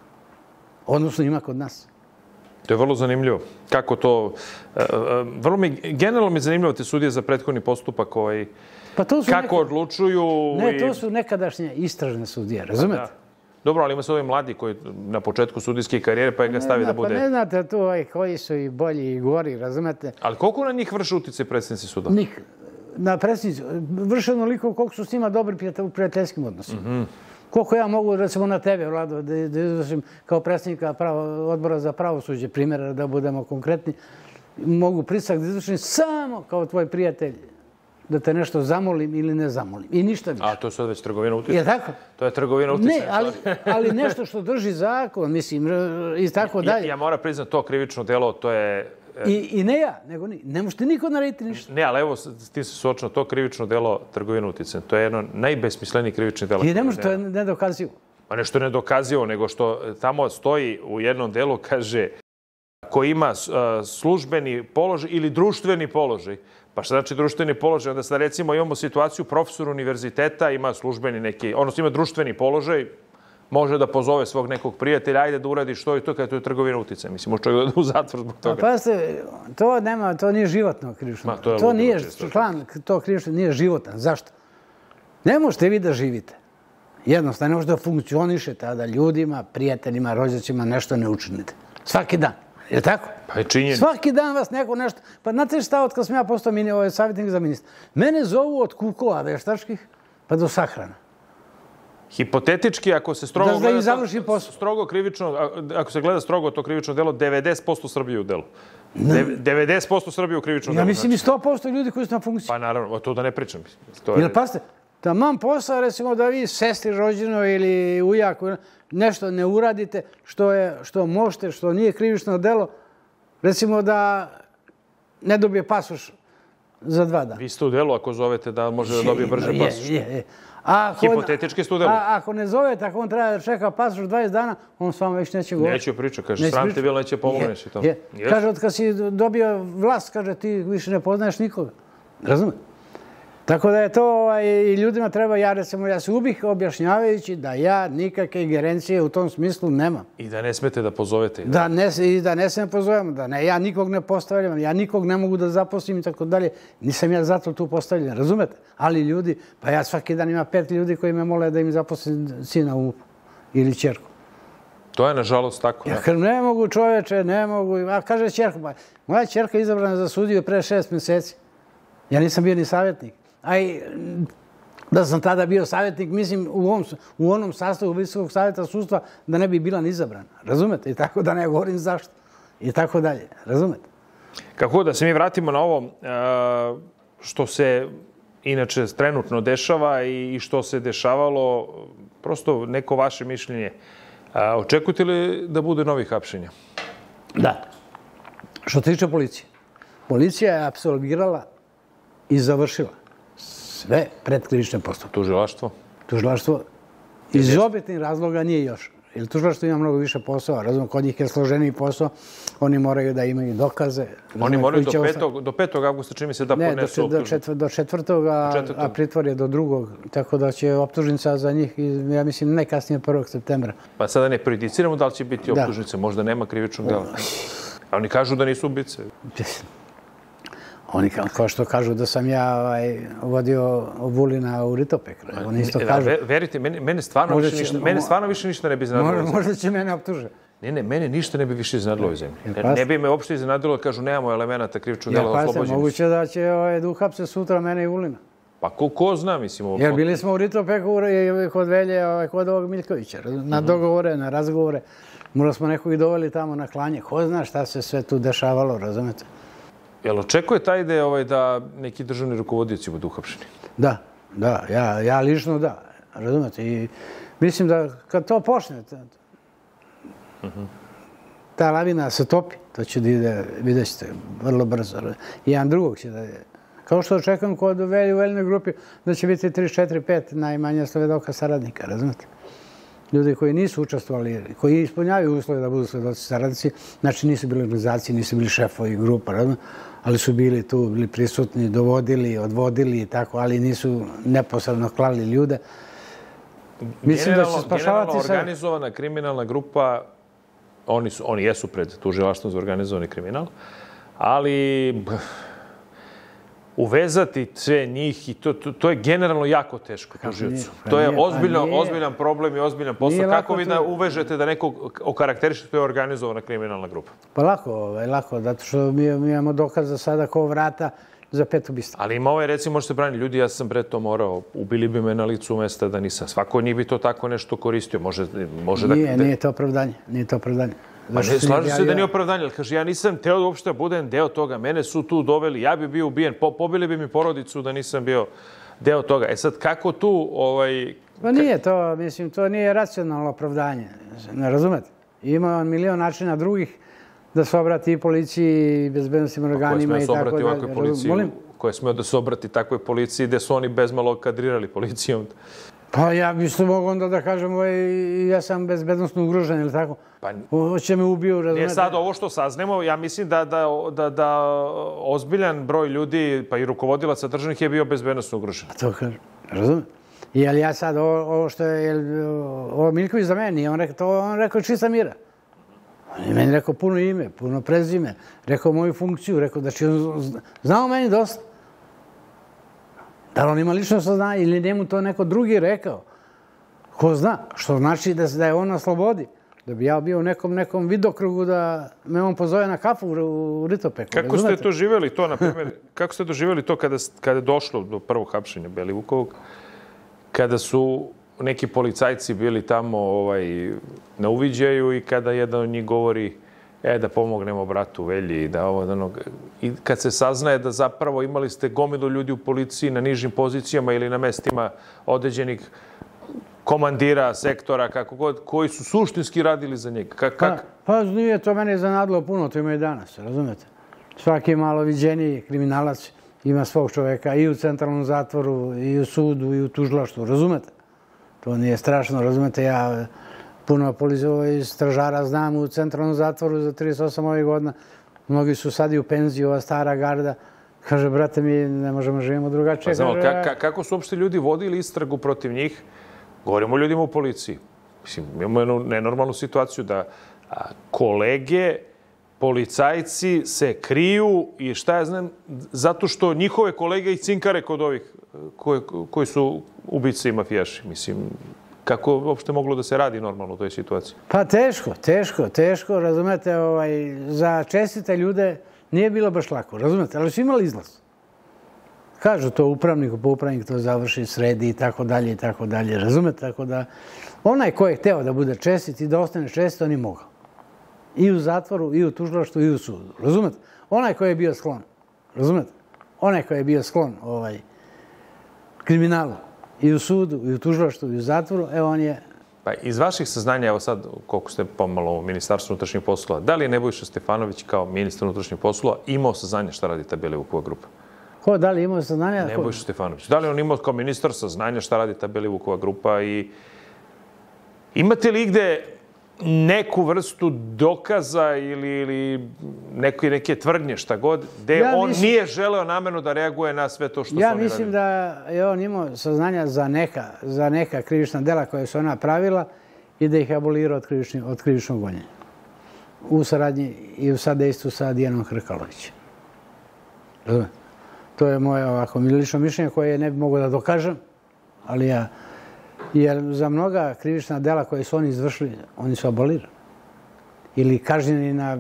[SPEAKER 2] Odnosno ima kod nas.
[SPEAKER 1] To je vrlo zanimljivo. Kako to... Generalno mi je zanimljivo te sudije za prethodni postupak kako odlučuju...
[SPEAKER 2] Ne, to su nekadašnje istražne sudije, razumete?
[SPEAKER 1] Dobro, ali ima se ovi mladi koji na početku sudijske karijere pa ga stavi da bude...
[SPEAKER 2] Pa ne znate tu koji su i bolji i gori, razumete?
[SPEAKER 1] Ali koliko na njih vrše utjecaj predsjednici suda?
[SPEAKER 2] Na predsjednici vrše onoliko koliko su s njima dobri u prijateljskim odnosima. Koliko ja mogu, recimo na tebe, Vlado, da izvršim kao predsjednika odbora za pravosuđe, primjera da budemo konkretni, mogu pritisak da izvršim samo kao tvoj prijatelj, da te nešto zamolim ili ne zamolim. I ništa više.
[SPEAKER 1] A to je sad već trgovina utjecaja.
[SPEAKER 2] Je tako?
[SPEAKER 1] To je trgovina utjecaja.
[SPEAKER 2] Ne, ali nešto što drži zakon, mislim, i tako dalje.
[SPEAKER 1] Ja moram priznat to krivično delo, to je...
[SPEAKER 2] I ne ja, nego ne možete niko narediti ništa.
[SPEAKER 1] Ne, ali evo, ti se suočeno, to krivično delo trgovina utjecajem. To je jedno najbesmisleniji krivični delo.
[SPEAKER 2] I ne može, to je nedokazivo.
[SPEAKER 1] Pa nešto nedokazivo, nego što tamo stoji u jednom delu, kaže, ko ima službeni položaj ili društveni položaj. Pa šta znači društveni položaj? Onda sad recimo imamo situaciju, profesor univerziteta ima službeni neki, odnosno ima društveni položaj, može da pozove svog nekog prijatelja, ajde da uradiš to i to, kada to je trgovina utjecaja. Mislim, može čovjek da u zatvor zbog toga.
[SPEAKER 2] Pa pazite, to nije životno krivično. To nije član, to krivično nije životan. Zašto? Ne možete vi da živite. Jednostavno, ne možete da funkcionišete, a da ljudima, prijateljima, rođacima nešto ne učinite. Svaki dan. Je tako?
[SPEAKER 1] Pa je činjen.
[SPEAKER 2] Svaki dan vas neko nešto... Pa znate šta, od kad sam ja postao savjetnik za ministra? Mene zovu od kukova veštačkih pa do sahrana.
[SPEAKER 1] Hipotetički, ako se strogo krivično, ako se gleda strogo to krivično delo, 90% Srbije u delu. 90% Srbije u krivičnom delu.
[SPEAKER 2] Ja mislim i 100% ljudi koji su na funkciji.
[SPEAKER 1] Pa naravno, to da ne pričam.
[SPEAKER 2] Jer pasite, taman posao, recimo da vi sestri rođeno ili ujaku nešto ne uradite što možete, što nije krivično delo, recimo da ne dobije pasoš za 2 dana.
[SPEAKER 1] Vi ste u delu ako zovete da može da dobije brže pasoš. Hipotetički ste u delu.
[SPEAKER 2] Ako ne zovete, ako on treba da čeka pasoš 20 dana, on s vama već neće govoriti.
[SPEAKER 1] Neće pričati, kaže, sram te bilo, neće pomogneš i to.
[SPEAKER 2] Kaže, od kad si dobio vlast, kaže, ti više ne poznaješ nikoga. Razumete? Tako da je to, i ljudima treba, ja se ubih objašnjavajući da ja nikakve ingerencije u tom smislu nemam.
[SPEAKER 1] I da ne smete da pozovete.
[SPEAKER 2] I da ne smem pozovem, ja nikog ne postavljam, ja nikog ne mogu da zaposlim i tako dalje. Nisam ja zato tu postavljen, razumete? Ali ljudi, pa ja svaki dan ima 5 ljudi koji me mole da im zaposlim sina u ili ćerku.
[SPEAKER 1] To je nažalost tako.
[SPEAKER 2] Ja kažem, ne mogu čoveče, ne mogu. A kaže ćerka, moja ćerka je izabrana za sudiju pre 6 mjeseci. Ja nisam bio ni savjetnik. A i da sam tada bio savjetnik, mislim, u onom sastavu Visokog savjeta sudstva da ne bi bila ni izabrana. Razumete? I tako da ne govorim zašto. I tako dalje. Razumete?
[SPEAKER 1] Kako da se mi vratimo na ovo što se inače trenutno dešava i što se dešavalo, prosto neko vaše mišljenje. Očekujete li da bude novih hapšenja?
[SPEAKER 2] Da. Što se tiče policije. Policija je apsolvirala i završila sve predkrivične postupke.
[SPEAKER 1] Tužilaštvo?
[SPEAKER 2] Tužilaštvo iz objektivnih razloga nije još. Jer tužilaštvo ima mnogo više posao. Razumem, kod njih je složeniji posao. Oni moraju da imaju dokaze.
[SPEAKER 1] Oni moraju do 5. avgusta čini se da podnesu optužnicu.
[SPEAKER 2] Ne, do 4. a pritvor je do 2. Tako da će optužnica za njih, ja mislim, najkasnije 1. septembra.
[SPEAKER 1] Pa sada ne prejudiciramo da li će biti optužnice. Možda nema krivičnog dela. A oni kažu da nisu ubice.
[SPEAKER 2] Oni kao što kažu da sam ja vodio Vulina u Ritopek. Oni isto kažu.
[SPEAKER 1] Verite, mene stvarno više ništa ne bi iznenadilo.
[SPEAKER 2] Možda će mene optuže.
[SPEAKER 1] Ne, mene ništa ne bi više iznenadilo ovoj zemlji. Ne bi me uopšte iznenadilo da kažu nemamo elemenata krivičnog dela, oslobođeni su.
[SPEAKER 2] Moguće da će da uhapse sutra mene i Vulina.
[SPEAKER 1] Pa ko zna, mislim.
[SPEAKER 2] Jer bili smo u Ritopeku kod Velje, kod ovog Miljkovića. Na dogovore, na razgovore. Možda smo nekog i doveli tamo na klanje. Ko zna šta se sve tu dešavalo, razumete?
[SPEAKER 1] Jel očekuje ta ideja da neki državni rukovodioci budu uhapšeni?
[SPEAKER 2] Da. Ja lično da. Razumete? I mislim da kad to počne, ta lavina se topi. To će da ide, vidjet ćete, vrlo brzo. Jedan drugog će da je. Kao što očekujem kod u Veljnoj grupi da će biti 3-4-5 najmanje svedoka saradnika. Razumete? Ljudi koji nisu učestvovali, koji ispunjavaju uslove da budu svedoci saradnici, znači nisu bili organizacije, nisu bili šefovi grupa, ali su bili tu, bili prisutni, dovodili, odvodili i tako, ali nisu neposredno klali ljude.
[SPEAKER 1] Mislim da će spašavati sve. Organizovana kriminalna grupa, oni jesu pred tužilaštvom za organizovani kriminal, ali uvezati sve njih i to je generalno jako teško tužiocu. To je ozbiljan problem i ozbiljan posao. Kako vi da uvežete da nekog okarakterišete, to je organizovana kriminalna grupa?
[SPEAKER 2] Pa lako, zato što mi imamo dokaza sada ko vrata za 5 ubistva.
[SPEAKER 1] Ali ima recimo, može se braniti, ljudi, ja sam pre to morao, ubili bi me na licu mesta da nisam. Svako od njih bi to tako nešto koristio.
[SPEAKER 2] Nije to opravdanje,
[SPEAKER 1] Slažu se da nije opravdanje, ali kaže, ja nisam teo da uopšte budem deo toga, mene su tu doveli, ja bi bio ubijen, pobili bi mi porodicu da nisam bio deo toga. E sad, kako tu...
[SPEAKER 2] Pa nije to, mislim, to nije racionalno opravdanje, ne razumete? Ima milion načina drugih da se obrati i policiji i bezbednostnim organima i tako dalje.
[SPEAKER 1] Koje smeo da se obrati takvoj policiji gde su oni bezmalo kadrirali policijom?
[SPEAKER 2] Pa ja mislim mogu onda da kažem ja sam bezbednostno ugrožen ili tako. Hoće me ubiju, razumete?
[SPEAKER 1] Nije sad ovo što saznemo, ja mislim da ozbiljan broj ljudi, pa i rukovodilaca državnih je bio bezbednostno ugrožen.
[SPEAKER 2] To kažem, razumete? Jel ja sad ovo što je, ovo Miljković za meni, on rekao čista mira. On je meni rekao puno ime, puno prezime, rekao moju funkciju, rekao da će znao meni dosta. Da li on ima lično saznanje ili njemu to neko drugi rekao? Ko zna? Što znači da je on na slobodi. Da bi ja bio u nekom vidokrugu da me on pozove na kafu u Ritopeku.
[SPEAKER 1] Kako ste doživjeli to, na primjer, kako ste doživjeli to kada je došlo do prvog hapšenja Belivukovog? Kada su neki policajci bili tamo na uviđaju i kada jedan od njih govori da pomognemo bratu Velji i da ovo, i kad se saznaje da zapravo imali ste gomilu ljudi u policiji na nižim pozicijama ili na mestima određenih komandira, sektora, kako god, koji su suštinski radili za njega.
[SPEAKER 2] Pa nije to mene zanadilo puno, to ima i danas, razumete? Svaki malo viđeniji kriminalac ima svog čoveka i u centralnom zatvoru, i u sudu, i u tužilaštvu, razumete? To nije strašno, razumete, ja puno stražara znam u centralnom zatvoru za 38 godina. Mnogi su sad i u penziji, ova stara garda. Kaže, brate, mi ne možemo živimo drugačije.
[SPEAKER 1] Pa znamo, kako su uopšte ljudi vodili istragu protiv njih? Govorimo o ljudima u policiji. Mislim, imamo jednu nenormalnu situaciju da kolege, policajci se kriju i šta ja znam, zato što njihove kolege ih cinkare kod ovih koji su ubice i mafijaši. Mislim, kako uopšte moglo da se radi normalno u toj situaciji?
[SPEAKER 2] Pa teško, razumete, za čestite ljude nije bilo baš lako, razumete, ali su imali izlaz. Kažu to upravniku, pa upravnik to završi, sredi i tako dalje, razumete, tako da onaj ko je hteo da bude čestit i da ostane čestit, on je mogao. I u zatvoru, i u tužilaštvu, i u sudu, razumete? Onaj ko je bio sklon, razumete? Onaj ko je bio sklon kriminalu, i u sudu, i u tužilaštvu, i u zatvoru, evo on je...
[SPEAKER 1] Pa iz vaših saznanja, evo sad, koliko ste pomalo u Ministarstvu unutrašnjih poslova, da li je Nebojša Stefanović kao ministar unutrašnjih poslova imao saznanja šta radi ta Belivukova grupa?
[SPEAKER 2] Ko, da li imao saznanja?
[SPEAKER 1] Nebojša Stefanović. Da li on imao kao ministar saznanja šta radi ta Belivukova grupa i imate li igde neku vrstu dokaza ili neke tvrdnje, šta god, gde on nije želeo namerno da reaguje na sve to što su oni radili?
[SPEAKER 2] Ja mislim da je on imao saznanja za neka krivična dela koje su ona pravila i da ih abolira od krivičnog gonjenja. U saradnji i u sadejstvu sa Dijanom Hrkalovićem. Razumete? To je moje ovako lično mišljenje koje ne bi mogo da dokažem, ali ja... Jer za mnoga krivična dela koje su oni izvršili, oni su abolirani. Ili kažnjeni na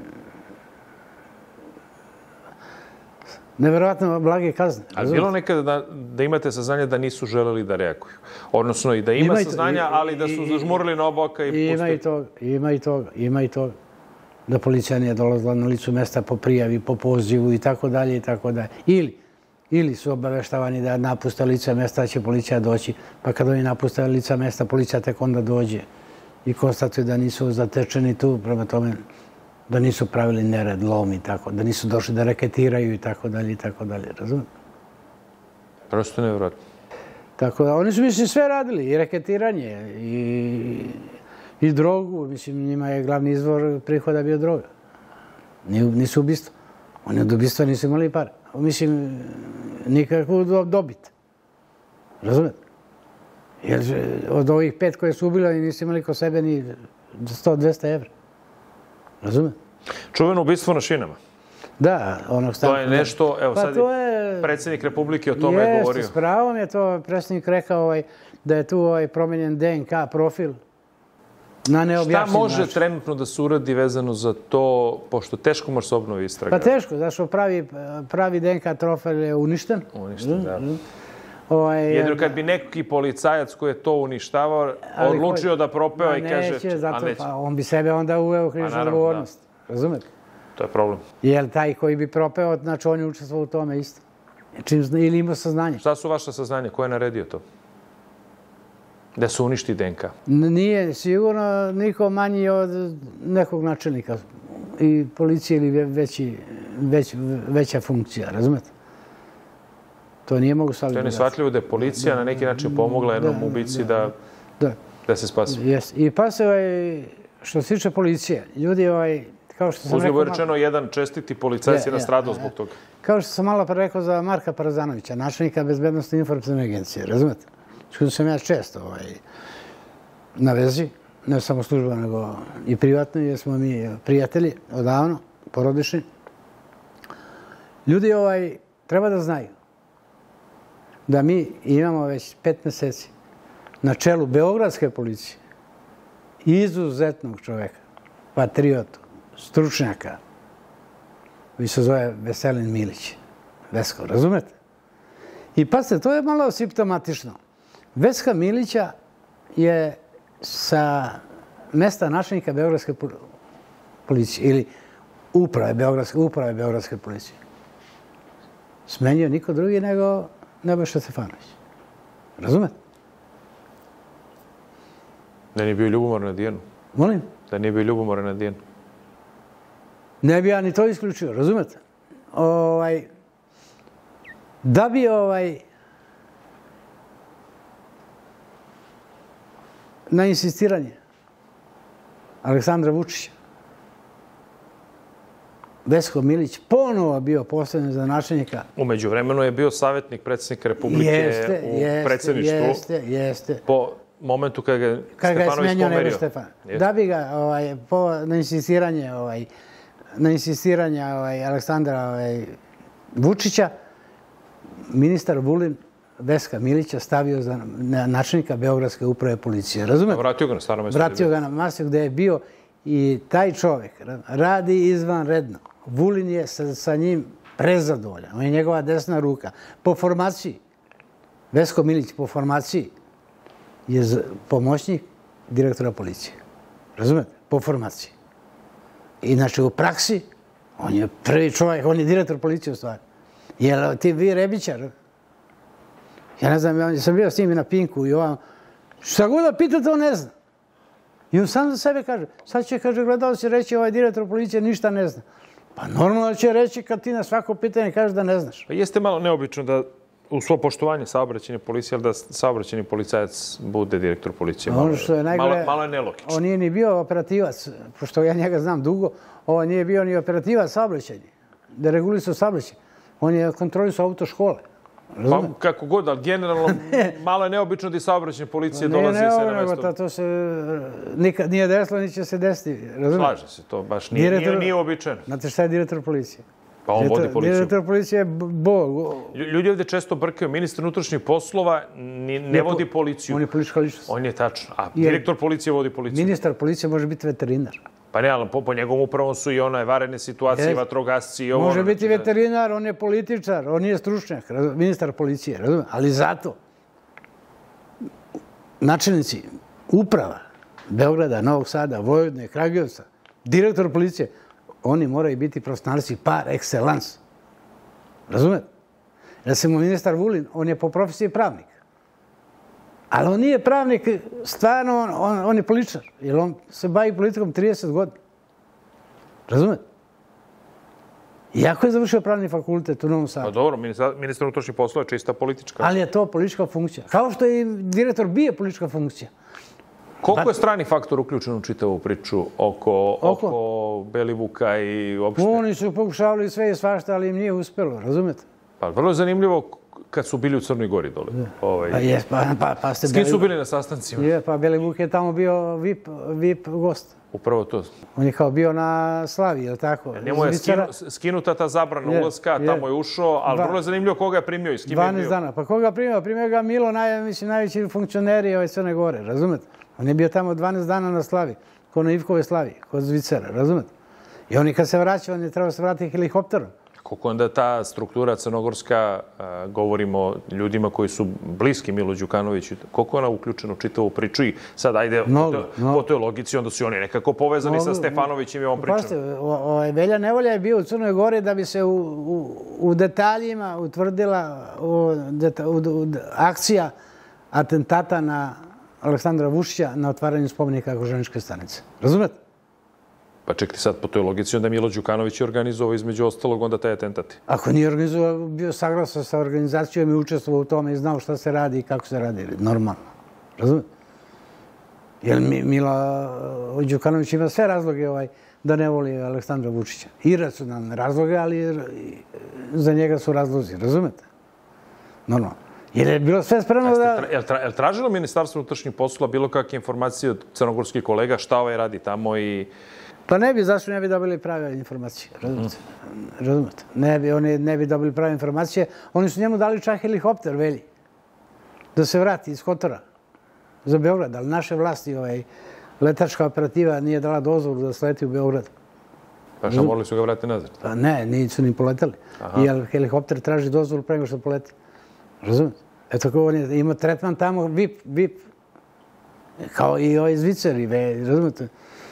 [SPEAKER 2] neverovatno blage kazne.
[SPEAKER 1] A bilo nekada da imate saznanja da nisu želeli da reaguju? Odnosno i da ima saznanja, ali da su zažmurili na oba oka i pustili?
[SPEAKER 2] Ima i toga. Da policija nije dolazila na licu mesta po prijavi, po pozivu i tako dalje i tako dalje. Ili su obaveštavani da napuste lice mesta, da će policija doći, pa kad oni napuste lice mesta, policija tek onda dođe i konstatuje da nisu zatečeni tu, prema tome da nisu pravili nered, lom i tako, da nisu došli da reketiraju i tako dalje, razumijete?
[SPEAKER 1] Prosto nevjerojatno.
[SPEAKER 2] Tako da, oni su, mislim, sve radili, i reketiranje, i drogu, mislim, njima je glavni izvor prihoda bio droga. Nisu ubistvo. Oni od ubistva nisu imali pare. Mislim, nikakvu dobit. Razumete? Jer od ovih 5 koje su ubili, oni nisu imali ko sebe ni 100-200 evra. Razumete?
[SPEAKER 1] Čuveno ubistvo na šinama.
[SPEAKER 2] Da, onog stanka.
[SPEAKER 1] To je nešto, evo sad je predsjednik Republike o tome je govorio.
[SPEAKER 2] Jeste, s pravom je to predsjednik rekao da je tu promenjen DNK profil na neobjašnjen način.
[SPEAKER 1] Šta može trenutno da se uradi vezano za to, pošto teško može se obnovi istraga?
[SPEAKER 2] Pa teško, zašto pravi DNK profil je uništen.
[SPEAKER 1] Uništen, da. Jedino kad bi neki policajac koji je to uništavao odlučio da propeva i kaže...
[SPEAKER 2] Neće, zato on bi sebe onda uveo krivičnu odgovornost. Razumete?
[SPEAKER 1] To je problem.
[SPEAKER 2] Jer taj koji bi propeo, znači on je učestvovao u tome isto. Ili imao saznanje.
[SPEAKER 1] Šta su vaše saznanje? Ko je naredio to? Da se uništi DNK?
[SPEAKER 2] Nije sigurno niko manji od nekog načelnika i policije ili veća funkcija, razumete? To nije mogu staviti.
[SPEAKER 1] To je nesvatljivo da je policija na neki način pomogla jednom ubici da se spasi.
[SPEAKER 2] I pa se, što se tiče policije, ljudi, kao što sam rekao...
[SPEAKER 1] Uzgljivo je rečeno, jedan čestiti policajac je nastradao zbog toga.
[SPEAKER 2] Kao što sam malo pre rekao za Marka Parazanovića, načelnika Bezbednostne informativne agencije, razumete? S kojim sam ja često na vezi, ne samo služba, nego i privatno, jer smo mi prijatelji odavno, porodični. Ljudi treba da znaju da mi imamo već 5 meseci na čelu Beogradske policije izuzetnog čoveka, patriotu, stručnjaka, koji se zove Veselin Milić. Vesko, razumete? I pazite, to je malo simptomatično. Veska Milića je sa mesta načelnika Beogradske policije ili uprave Beogradske policije smenio niko drugi nego Nebojša Stefanović. Razumete?
[SPEAKER 1] Da nije bio ljubomor na Dijanu.
[SPEAKER 2] Molim?
[SPEAKER 1] Da nije bio ljubomor na Dijanu.
[SPEAKER 2] Ne bi ja ni to isključio, razumete? Da bi na insistiranje Aleksandra Vučića Vesko Milić ponovo bio postavljen za načelnika.
[SPEAKER 1] U međuvremenu je bio savjetnik predsjednika Republike u predsjedništvu.
[SPEAKER 2] Jeste.
[SPEAKER 1] Po momentu kada ga Stefanović pomerio.
[SPEAKER 2] Da bi ga na insistiranje Aleksandra Vučića, ministar Vulin Veska Milića stavio za načelnika Beogradske uprave policije. Razumete?
[SPEAKER 1] Vratio ga na staro mesto.
[SPEAKER 2] Vratio ga na mesto gde je bio i taj čovjek radi izvanredno. Vulin je sa njim prezadovoljan. On je njegova desna ruka. Po formaciji, Vesko Milić po formaciji je pomoćnik direktora policije. Razumete? Po formaciji. Inače, u praksi, on je prvi čovjek, on je direktor policije u stvari. Jel ti vi Rebićar? Ja ne znam, ja sam bio s njim na Pinku i ovam, šta god da pitate, on ne zna. I on sam za sebe kaže, sad će, kaže, gledalci reći, ovaj direktor policije ništa ne zna. Pa normalno će reći kad ti na svako pitanje kažeš da ne znaš.
[SPEAKER 1] Pa jeste malo neobično da u svo poštovanje saobraćajne policije, ali da saobraćajni policajac bude direktor policije. Malo je nelogično.
[SPEAKER 2] On nije ni bio operativac, pošto ja njega znam dugo, on nije bio ni operativac saobraćajni, da regulisao saobraćaj. On je kontrolisao autoškole.
[SPEAKER 1] Pa kako god, ali generalno malo je neobično da i saobraćajne policije dolazi se na mesto.
[SPEAKER 2] To se nikad nije desilo, ni će se desiti.
[SPEAKER 1] Slaže se, to baš nije uobičajeno.
[SPEAKER 2] Znate šta je direktor policije?
[SPEAKER 1] Pa on vodi policiju.
[SPEAKER 2] Direktor policije je bog.
[SPEAKER 1] Ljudi ovdje često brkaju. Ministar unutrašnjih poslova ne vodi policiju.
[SPEAKER 2] On je politička ličnost.
[SPEAKER 1] On je tačno. A direktor policije vodi policiju.
[SPEAKER 2] Ministar policije može biti veterinar.
[SPEAKER 1] Pa ne, ali po njegovom upravom su i one vanredne situacije, vatrogasci i ovo.
[SPEAKER 2] Može biti veterinar, on je političar, on nije stručnjak, ministar policije, razumije? Ali zato načelnici uprava Beograda, Novog Sada, Vojvodine, Kragujevca, direktor policije, oni moraju biti profesionalci par excellence. Razumete? Recimo, ministar Vulin, on je po profesiji pravnik. Ali on nije pravnik, stvarno, on je političar. Jer on se bavi politikom 30 godina. Razumete? Iako je završio pravni fakultet u Novom Sadu.
[SPEAKER 1] Pa dobro, ministar unutrašnjih poslova je čista politička.
[SPEAKER 2] Ali je to politička funkcija. Kao što je i direktor bio politička funkcija.
[SPEAKER 1] Koliko je strani faktor uključen u čitavu priču oko Belivuka i uopšte?
[SPEAKER 2] Oni su pokušavali sve i svašta, ali im nije uspjelo, razumete?
[SPEAKER 1] Pa vrlo je zanimljivo kad su bili u Crnoj Gori dole.
[SPEAKER 2] S
[SPEAKER 1] kim su bili na sastancima?
[SPEAKER 2] Pa Belivuk je tamo bio VIP gost.
[SPEAKER 1] Upravo to.
[SPEAKER 2] On je kao bio na Slavi, je li tako?
[SPEAKER 1] Njemu je skinuta ta zabrana ulaska, tamo je ušao, ali vrlo je zanimljivo koga je primio i s kim je bio.
[SPEAKER 2] 12 dana. Pa koga je primio? Primio ga Milo, najveći funkcioneri Crne Gore, razumete? On je bio tamo 12 dana na Slavi, kod na Ivkove Slavi, kod Zvicera, razumete? I oni kad se vraćaju, on je trebao se vratiti helikopterom.
[SPEAKER 1] Koliko onda ta struktura crnogorska, govorimo o ljudima koji su bliski Milo Đukanoviću, koliko ona uključena u čitavu priču i sad ajde po toj logici, onda su oni nekako povezani sa Stefanovićem i ovom pričom.
[SPEAKER 2] Pazite, Velja Nevolja je bio u Crnoj Gori da bi se u detaljima utvrdila akcija atentata na Aleksandra Vučića na otvaranju spomenika Kožaničke stanice. Razumete?
[SPEAKER 1] Pa čekaj sad po toj logici, onda Milo Đukanović je organizovao između ostalog onda taj atentati.
[SPEAKER 2] Ako nije organizovao, bio saglasan sa organizacijom i učestvovao u tome i znao šta se radi i kako se radi. Normalno. Razumete? Jer Milo Đukanović ima sve razloge da ne voli Aleksandra Vučića. Iracionalne razloge, ali za njega su razlozi. Razumete? Normalno. Jer je bilo sve spremno da...
[SPEAKER 1] Je li tražilo Ministarstvo unutrašnjih poslova bilo kakve informacije od crnogorskih kolega šta ovaj radi tamo i...
[SPEAKER 2] Pa ne bi, zašto ne bi dobili prave informacije, razumete? Oni ne bi dobili prave informacije. Oni su njemu dali čak helikopter, Velji, da se vrati iz Kotora za Beograd, ali naše vlasti, letačka operativa nije dala dozvolu da sleti u Beograd.
[SPEAKER 1] Pa šta, morali su ga vratiti nazad?
[SPEAKER 2] Pa ne, nisu ni poletali. Jer helikopter traži dozvolu pre nego što poleti. Razumete? Eto kao on je imao tretman tamo, VIP, kao i ovaj Zviceri, razumete?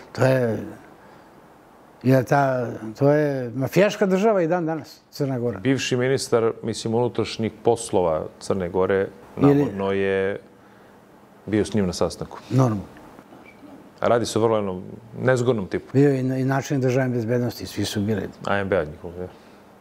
[SPEAKER 2] To je mafijaška država i dan danas, Crna Gora.
[SPEAKER 1] Bivši ministar, mislim, unutrašnjih poslova Crne Gore, navodno je bio s njim na sastanku.
[SPEAKER 2] Normalno.
[SPEAKER 1] Radi se o vrlo nezgodnom tipu.
[SPEAKER 2] Bio i način državne bezbednosti, svi su bili.
[SPEAKER 1] ANB-a njihov, je.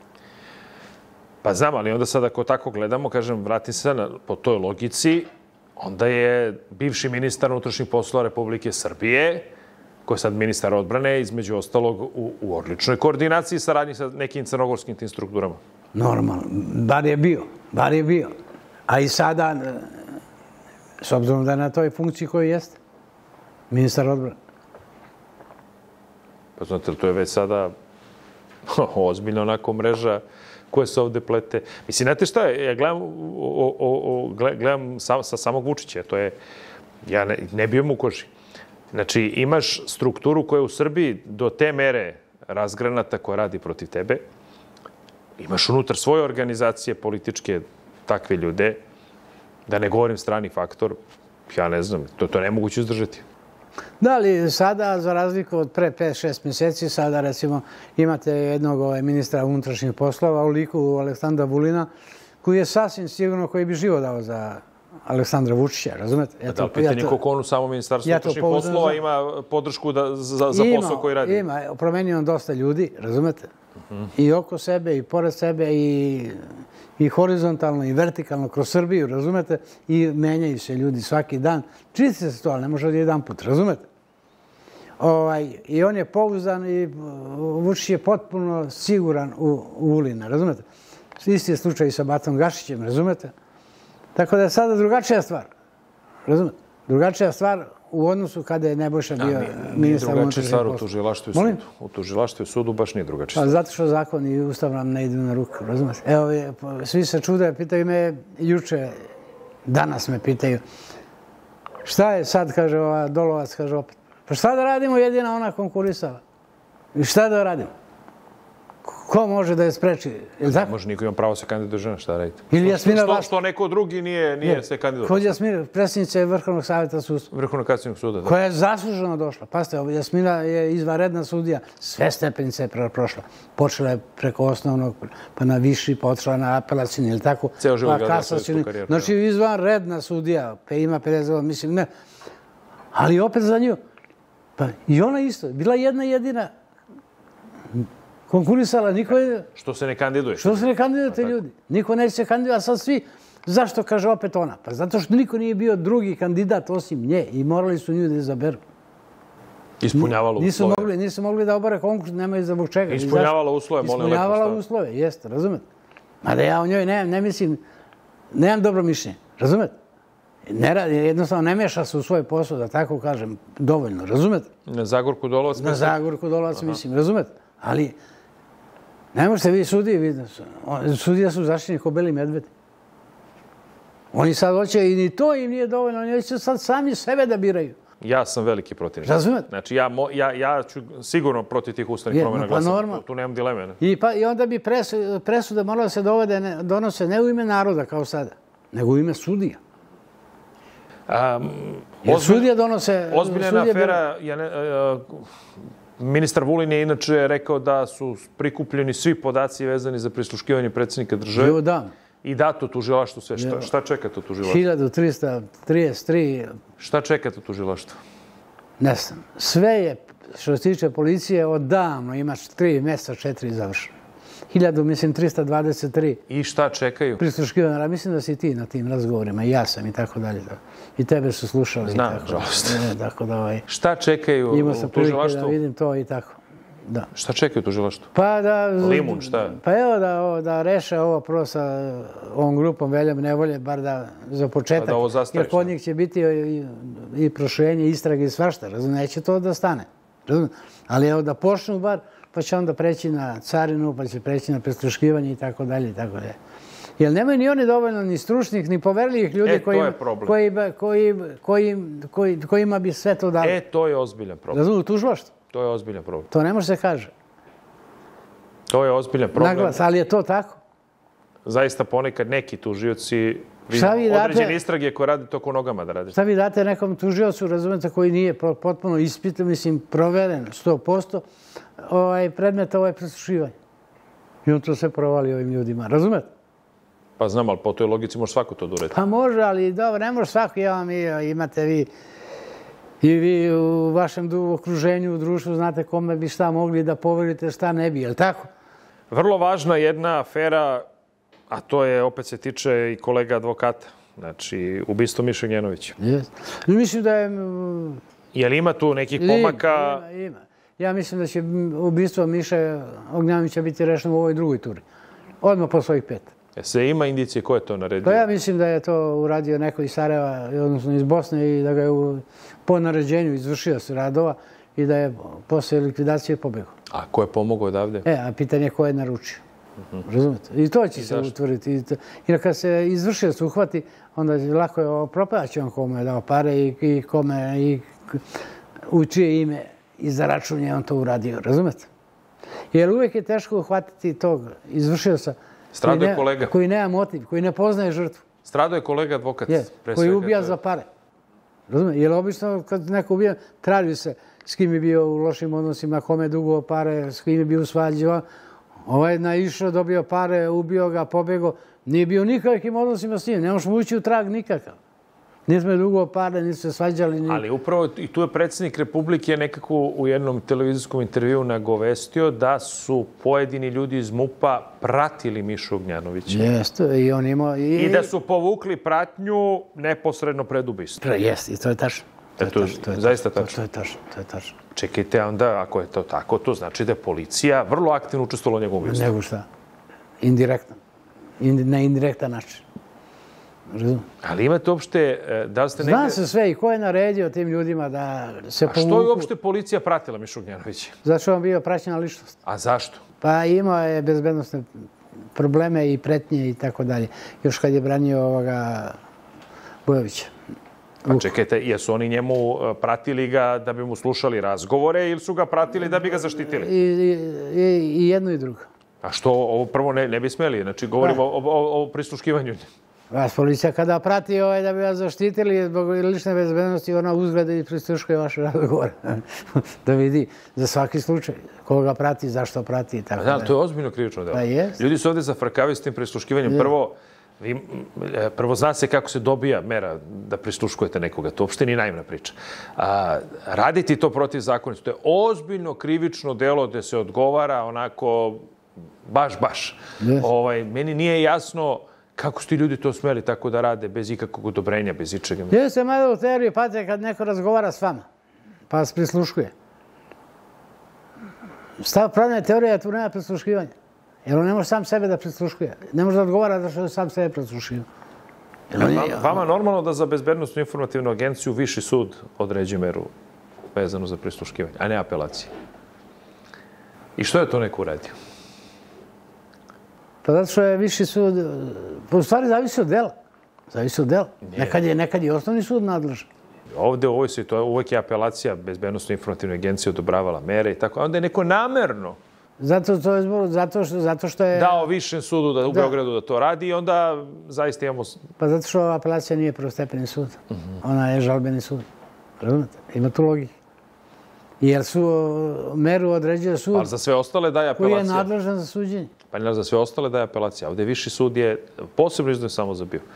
[SPEAKER 1] Pa znam, ali onda sad ako tako gledamo, kažem, vratim se po toj logici, onda je bivši ministar unutrašnjih poslova Republike Srbije koji je sad ministar odbrane, između ostalog u odličnoj koordinaciji i saradnji sa nekim crnogorskim tim strukturama.
[SPEAKER 2] Normalno. Bar je bio. A i sada, s obzirom da je na toj funkciji koji jeste, ministar odbrane.
[SPEAKER 1] Pa znate, to je već sada ozbiljno onako mreža koje se ovde plete. Mislim, znate šta je? Ja gledam sa samog Vučića. Ja ne bijem u koži. Znači, imaš strukturu koja je u Srbiji do te mere razgranata koja radi protiv tebe. Imaš unutar svoje organizacije političke takve ljude, da ne govorim strani faktor, ja ne znam, to ne moguće izdržati.
[SPEAKER 2] Da, ali sada, za razliku od pre 5-6 mjeseci, sada recimo imate jednog ministra unutrašnjih poslova u liku Aleksandra Vulina, koji je sasvim sigurno koji bi život dao za Aleksandra Vučića, razumete?
[SPEAKER 1] Da li pitanje koliko on u samo ministarstvu unutrašnjih poslova ima podršku za posao koji radi?
[SPEAKER 2] Ima, promenio on dosta ljudi, razumete? I oko sebe, i pored sebe, i horizontalno, i vertikalno, kroz Srbiju, razumete? I menjaju se ljudi svaki dan. Čisti se to, ali ne može da jedan put, razumete? I on je pouzdan i Vučić je potpuno siguran u Vulina, razumete? Isti je slučaj i sa Batom Gašićem, razumete? Tako da je sada drugačija stvar, razumete? Drugačija stvar u odnosu kada je Nebojša bio ministar unutrašnjih poslova.
[SPEAKER 1] U tužilaštvu i sudu. U tužilaštvu i sudu baš nije drugačija stvar.
[SPEAKER 2] Zato što zakon i ustav nam ne idu na ruku, razumete? Evo, svi se čude, pitaju me juče, danas me pitaju, šta je sad, kaže ova Dolovac, kaže opet, pa šta da radimo, jedina ona konkurisala? I šta da radimo? Ko može da je spreči?
[SPEAKER 1] Može, niko ima pravo se kandiduje žena, šta radite?
[SPEAKER 2] Ili Jasmina Vasović.
[SPEAKER 1] Što neko drugi nije se kandidovao?
[SPEAKER 2] Kod Jasmina, predsjednica je Vrhovnog savjeta sudstva.
[SPEAKER 1] Vrhovnog kasacionog suda, da.
[SPEAKER 2] Koja je zasluženo došla. Pazite, Jasmina je izvanredna sudija. Sve stepenice je prošla. Počela je preko osnovnog, pa na viši, pa otišla na apelacijni, ili tako?
[SPEAKER 1] Ceo život gleda svoju karijeru.
[SPEAKER 2] Znači, izvanredna sudija, pa ima 50 godina, mislim, ne. Ali opet za nju. Pa i ona isto. Bila jedna jedina konkurisala, niko je...
[SPEAKER 1] Što se ne kandiduje?
[SPEAKER 2] Što se ne kandidujete ljudi? Niko neće se kandidati, a sad svi... Zašto kaže opet ona? Pa zato što niko nije bio drugi kandidat osim nje i morali su nju da izaberu.
[SPEAKER 1] Ispunjavala uslove.
[SPEAKER 2] Nisu mogli da obore konkurs, nemaju za zbog čega.
[SPEAKER 1] Ispunjavala uslove, molim lepo.
[SPEAKER 2] Ispunjavala uslove, jeste, razumete? Mada ja o njoj ne mislim, nemam dobro mišljenje, razumete? Jednostavno ne meša se u svoj posao, da tako kažem, dovoljno, razumete?
[SPEAKER 1] Na Zagorku Dolovac mislim?
[SPEAKER 2] Na Zagorku Dolovac mislim, razumete? Ali ne možete vi sudije vidjeti. Sudija su zaštićeni ko beli medvedi. Oni sad hoće i ni to im nije dovoljno. Oni će sad sami sebe da biraju.
[SPEAKER 1] Ja sam veliki protivnik.
[SPEAKER 2] Razumete?
[SPEAKER 1] Znači, ja ću sigurno protiv tih ustavnih promjena glasati. Tu nemam dileme.
[SPEAKER 2] I onda bi presude morale da se donose ne u ime naroda kao sada, nego u ime sudija. Sudija donose...
[SPEAKER 1] Ozbiljna afera. Ministar Vulin je inače rekao da su prikupljeni svi podaci vezani za prisluškivanje predsjednika države.
[SPEAKER 2] Evo da.
[SPEAKER 1] I dato tužilaštvu sve. Šta čeka to tužilaštvo?
[SPEAKER 2] 1333...
[SPEAKER 1] Šta čeka to tužilaštvo?
[SPEAKER 2] Ne znam. Sve je, što se tiče policije, odavno imaš 3 mjeseca, 4 završeno. 1323...
[SPEAKER 1] I šta čekaju?
[SPEAKER 2] Prisluškivanja. Mislim da si ti na tim razgovorima. I ja sam i tako dalje. I tebe su slušali.
[SPEAKER 1] Znam, nažalost.
[SPEAKER 2] Šta
[SPEAKER 1] čekaju u tužilaštvu?
[SPEAKER 2] Imao sam prilike da vidim to i tako. Da.
[SPEAKER 1] Šta čekaju tužilaštvu?
[SPEAKER 2] Pa da...
[SPEAKER 1] Limun, šta?
[SPEAKER 2] Pa evo da reše ovo prvo sa ovom grupom Veljom Nevolje, bar da za početak.
[SPEAKER 1] Pa da ovo zastariš.
[SPEAKER 2] Jer kod njih će biti i prošenje, istrage i svašta. Neće to da stane. Ali evo da počnu bar, pa će onda preći na carinu, pa će preći na prisluškivanje i tako dalje i tako dalje. Jer nemaju ni oni dovoljno ni stručnih, ni poverljivih ljudi kojima bi sve to dalo.
[SPEAKER 1] To je ozbiljan problem.
[SPEAKER 2] Razumiju, tužilaštvo?
[SPEAKER 1] To je ozbiljan problem.
[SPEAKER 2] To ne može se kaže.
[SPEAKER 1] To je ozbiljan problem.
[SPEAKER 2] Naglas, ali je to tako.
[SPEAKER 1] Zaista ponekad neki tužioci određene istrage koje rade to ko nogama da rade.
[SPEAKER 2] Šta vi date nekom tužiocu, razumete, koji nije potpuno ispitan, mislim, proveren 100%, predmeta ovo je prislušivanje. I on to sve provali ovim ljudima, razumete?
[SPEAKER 1] Pa znam, ali po toj logici može svako to da uredi.
[SPEAKER 2] Pa može, ali dobro, ne može svako. Imate vi i vi u vašem okruženju, u društvu, znate kome bi šta mogli da poverite, šta ne bi, je li tako?
[SPEAKER 1] Vrlo važna jedna afera, a to je, opet se tiče i kolega advokata. Znači, ubistvo Miše Gnjenovića.
[SPEAKER 2] Mislim da je...
[SPEAKER 1] Je li ima tu nekih pomaka?
[SPEAKER 2] Ima. Ja mislim da će ubistvo Miše Ognjanovića biti rešeno u ovoj drugoj turi. Odmah posle ovih 5.
[SPEAKER 1] Se ima indicije ko je to naredio?
[SPEAKER 2] Pa ja mislim da je to uradio neko iz Sarajeva, odnosno iz Bosne, i da ga je po naređenju izvršio se radova i da je posle likvidacije pobegao.
[SPEAKER 1] A ko je pomogao odavde?
[SPEAKER 2] A pitanje je ko je naručio. Razumete? I to će se utvrditi. I kad se izvršio se uhvati, onda lako je propadaći on kome je dao pare i kome i u čije ime i za račun je on to uradio. Razumete? Jer uvijek je teško uhvatiti tog izvršioca koji nema motiv, koji ne poznaje žrtvu.
[SPEAKER 1] Strado je kolega advokat.
[SPEAKER 2] Koji ubija za pare. Razumete? Jer obično kad neko ubija, traži se s kim je bio u lošim odnosima, kome je dugo pare, s kim je bio svađao. Ovaj je naišao, dobio pare, ubio ga, pobegao. Nije bio nikakvim odnosima s njim. Ne možemo ući u trag nikakav. Nismo je dugo pare, nisu se svađali.
[SPEAKER 1] Ali upravo i tu je predsjednik Republike nekako u jednom televizijskom intervjuu nagovestio da su pojedini ljudi iz MUP-a pratili Mišu Ognjanovića.
[SPEAKER 2] Jeste, i on imao...
[SPEAKER 1] I da su povukli pratnju neposredno pred ubistvom.
[SPEAKER 2] Jeste, i to je tačno.
[SPEAKER 1] To je zaista tačno.
[SPEAKER 2] To je tačno.
[SPEAKER 1] Čekajte, onda ako je to tako, to znači da je policija vrlo aktivno učestvovala u njegovom ubistvu.
[SPEAKER 2] Nego šta? Indirektno. Na indirektan način.
[SPEAKER 1] Ali imate uopšte, da li ste negde...
[SPEAKER 2] Zna se sve i ko je naredio tim ljudima da se povuku...
[SPEAKER 1] A što je uopšte policija pratila Mišu Ognjanovića?
[SPEAKER 2] Zato što on bio praćena ličnost.
[SPEAKER 1] A zašto?
[SPEAKER 2] Pa imao je bezbednostne probleme i pretnje i tako dalje. Još kad je branio ovoga Bojovića.
[SPEAKER 1] Pa čekajte, jesu oni njemu pratili ga da bi mu slušali razgovore ili su ga pratili da bi ga zaštitili?
[SPEAKER 2] I jedno i drugo.
[SPEAKER 1] A što ovo prvo ne bi smeli? Znači, govorimo o prisluškivanju.
[SPEAKER 2] Vas policija kada prati da bi vas zaštitili zbog lične bezbednosti, ona uzgleda i prisluškuje vaše razgovore. Da vidi za svaki slučaj koga prati, zašto prati i tako dalje.
[SPEAKER 1] Da, to je ozbiljno krivično delo. Ljudi su ovde zafrkavaju s tim prisluškivanjem. Prvo zna se kako se dobija mera da prisluškujete nekoga. To uopšte nije naivna priča. Raditi to protiv zakonitosti, to je ozbiljno krivično delo gde se odgovara onako baš. Meni nije jasno kako su ti ljudi to smeli tako da rade bez ikakvog odobrenja, bez ičega.
[SPEAKER 2] Jeste mada u teoriji, pazite, kad neko razgovara s vama, pa vas prisluškuje. Stav pravne teorije, tu nema prisluškivanja. Jer on ne može sam sebe da prisluškuje. Ne može da odgovara da što sam sebe prisluškuje.
[SPEAKER 1] Vama normalno da za Bezbednosnu informativnu agenciju viši sud određuje meru vezanu za prisluškivanje, a ne apelacije. I što je to neko uradio?
[SPEAKER 2] Pa zato što je viši sud, u stvari zavisi od dela. Zavisi od dela. Nekad je osnovni sud nadležan.
[SPEAKER 1] Ovde u ovoj situaciji uvek je apelacija Bezbednosno informativne agencije odobravala mere i tako. Onda je neko namerno
[SPEAKER 2] zato što je...
[SPEAKER 1] dao višem sudu u Beogradu da to radi i onda zaista imamo...
[SPEAKER 2] Pa zato što apelacija nije prvostepeni sud. Ona je žalbeni sud. Razumete? Ima tu logike. Jer meru određuje sud...
[SPEAKER 1] Ali za sve ostale daje apelacija.
[SPEAKER 2] Koji je nadležan za suđenje.
[SPEAKER 1] Pa za sve ostale daje apelacija. Ovde viši sud je posebno izdvojen samo za BIA.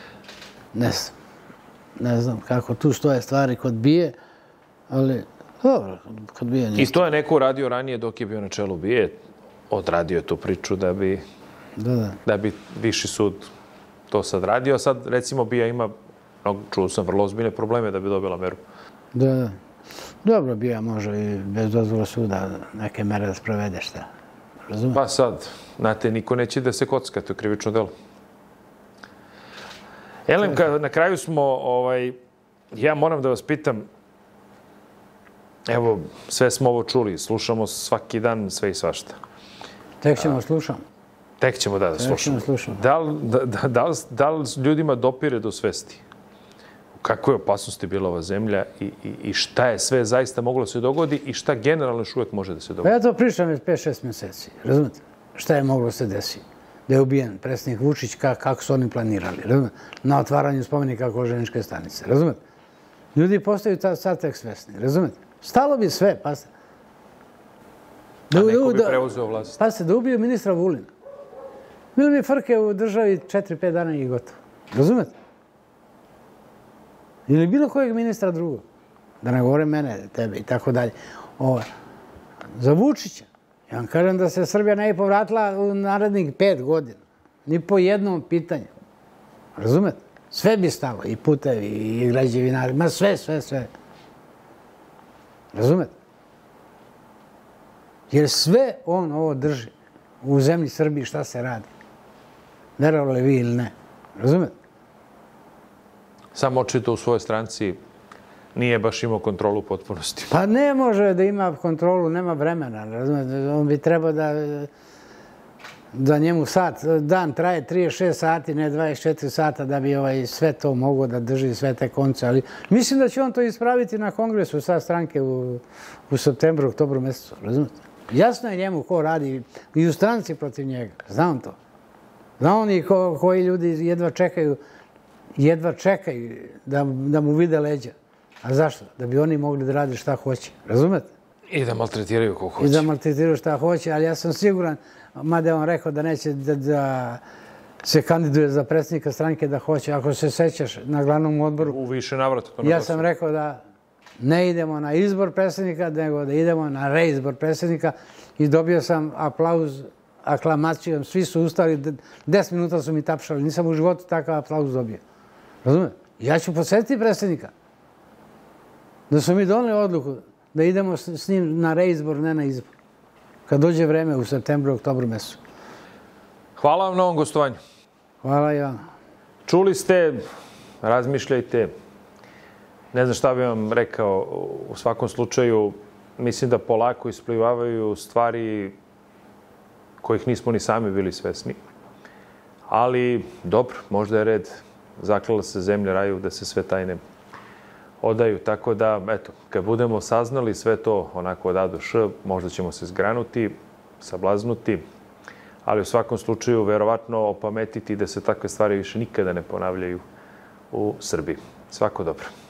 [SPEAKER 2] Ne znam kako tu stoje stvari kod BIA, ali dobro, kod BIA nije.
[SPEAKER 1] I to je neko uradio ranije dok je bio na čelu BIA. Odradio je tu priču da bi viši sud to sad radio. A sad, recimo, BIA ima, čuo sam, vrlo ozbiljne probleme da bi dobila meru.
[SPEAKER 2] Da. Dobro, BIA može i bez dozvola suda neke mere da sprovede, šta? Razumem?
[SPEAKER 1] Pa sad, znate, niko neće da se kocka, to je krivično delo. Elem, na kraju smo, ja moram da vas pitam, evo, sve smo ovo čuli, slušamo svaki dan sve i svašta.
[SPEAKER 2] Tek ćemo slušamo.
[SPEAKER 1] Tek ćemo da slušamo. Da li ljudima dopire do svesti? U kakvoj opasnosti je bila ova zemlja i šta je sve zaista moglo se dogodi i šta generalno još uvijek može da se dogodi?
[SPEAKER 2] Pa ja to pričam već 5-6 mjeseci, razumete? Šta je moglo se desiti? Da je ubijen predsjednik Vučić, kako su oni planirali, razumete? Na otvaranju spomenika Koženičke stanice, razumete? Ljudi postaju sad tek svesni, razumete? Stalo bi sve, pasite.
[SPEAKER 1] A neko bi preuzeo vlast.
[SPEAKER 2] Pasite, da ubiju ministra Vulina. Bili bi frke u državi 4-5 dana i gotovo. Razumete? Ili bilo kojeg ministra drugog. Da ne govore mene, tebe i tako dalje. Za Vučića. Ja vam kažem da se Srbija ne bi povratila u narednih 5 godina. Ni po jednom pitanju. Razumete? Sve bi stalo. I putevi, i građevinari. Ma sve. Razumete? Jer sve on ovo drži u zemlji Srbiji šta se radi. Verovali vi ili ne. Razumete?
[SPEAKER 1] Samo očito u svojoj stranci nije baš imao kontrolu u potpunosti.
[SPEAKER 2] Pa ne može da ima kontrolu, nema vremena. Razumete? On bi trebao da njemu dan traje 36 sati, ne 24 sata, da bi sve to mogao da drži, sve te konce. Ali mislim da će on to ispraviti na kongresu sa stranke u septembru, oktobru mjesecu. Razumete? Jasno je njemu ko radi i u stranci protiv njega. Znam to. Znam oni koji ljudi jedva čekaju da mu vide leđa. A zašto? Da bi oni mogli da rade šta hoće. Razumete?
[SPEAKER 1] I da maltretiraju ko hoće.
[SPEAKER 2] I da maltretiraju šta hoće, ali ja sam siguran, mada je on rekao da neće da se kandiduje za predsjednika stranke da hoće. Ako se sećaš na glavnom odboru...
[SPEAKER 1] U više navrata.
[SPEAKER 2] Ja sam rekao da ne idemo na izbor predsjednika, nego da idemo na reizbor predsjednika i dobio sam aplauz, aklamacijom. Svi su ustali, 10 minuta su mi tapšali. Nisam u životu takav aplauz dobio. Razumete? Ja ću posjetiti predsjednika. Da su mi doneli odluku da idemo s njim na reizbor, ne na izbor. Kad dođe vreme u septembru, oktobru mjesecu.
[SPEAKER 1] Hvala vam na ovom gostovanju.
[SPEAKER 2] Hvala i vam.
[SPEAKER 1] Čuli ste, razmišljajte. Ne znam šta bih vam rekao. U svakom slučaju, mislim da polako isplivavaju stvari kojih nismo ni sami bili svesni. Ali, dobro, možda je red. Zaklala se zemlja raju da se sve tajne odaju. Tako da, eto, kad budemo saznali sve to onako od A do Š, možda ćemo se zgranuti, sablaznuti, ali u svakom slučaju verovatno opametiti da se takve stvari više nikada ne ponavljaju u Srbiji. Svako dobro.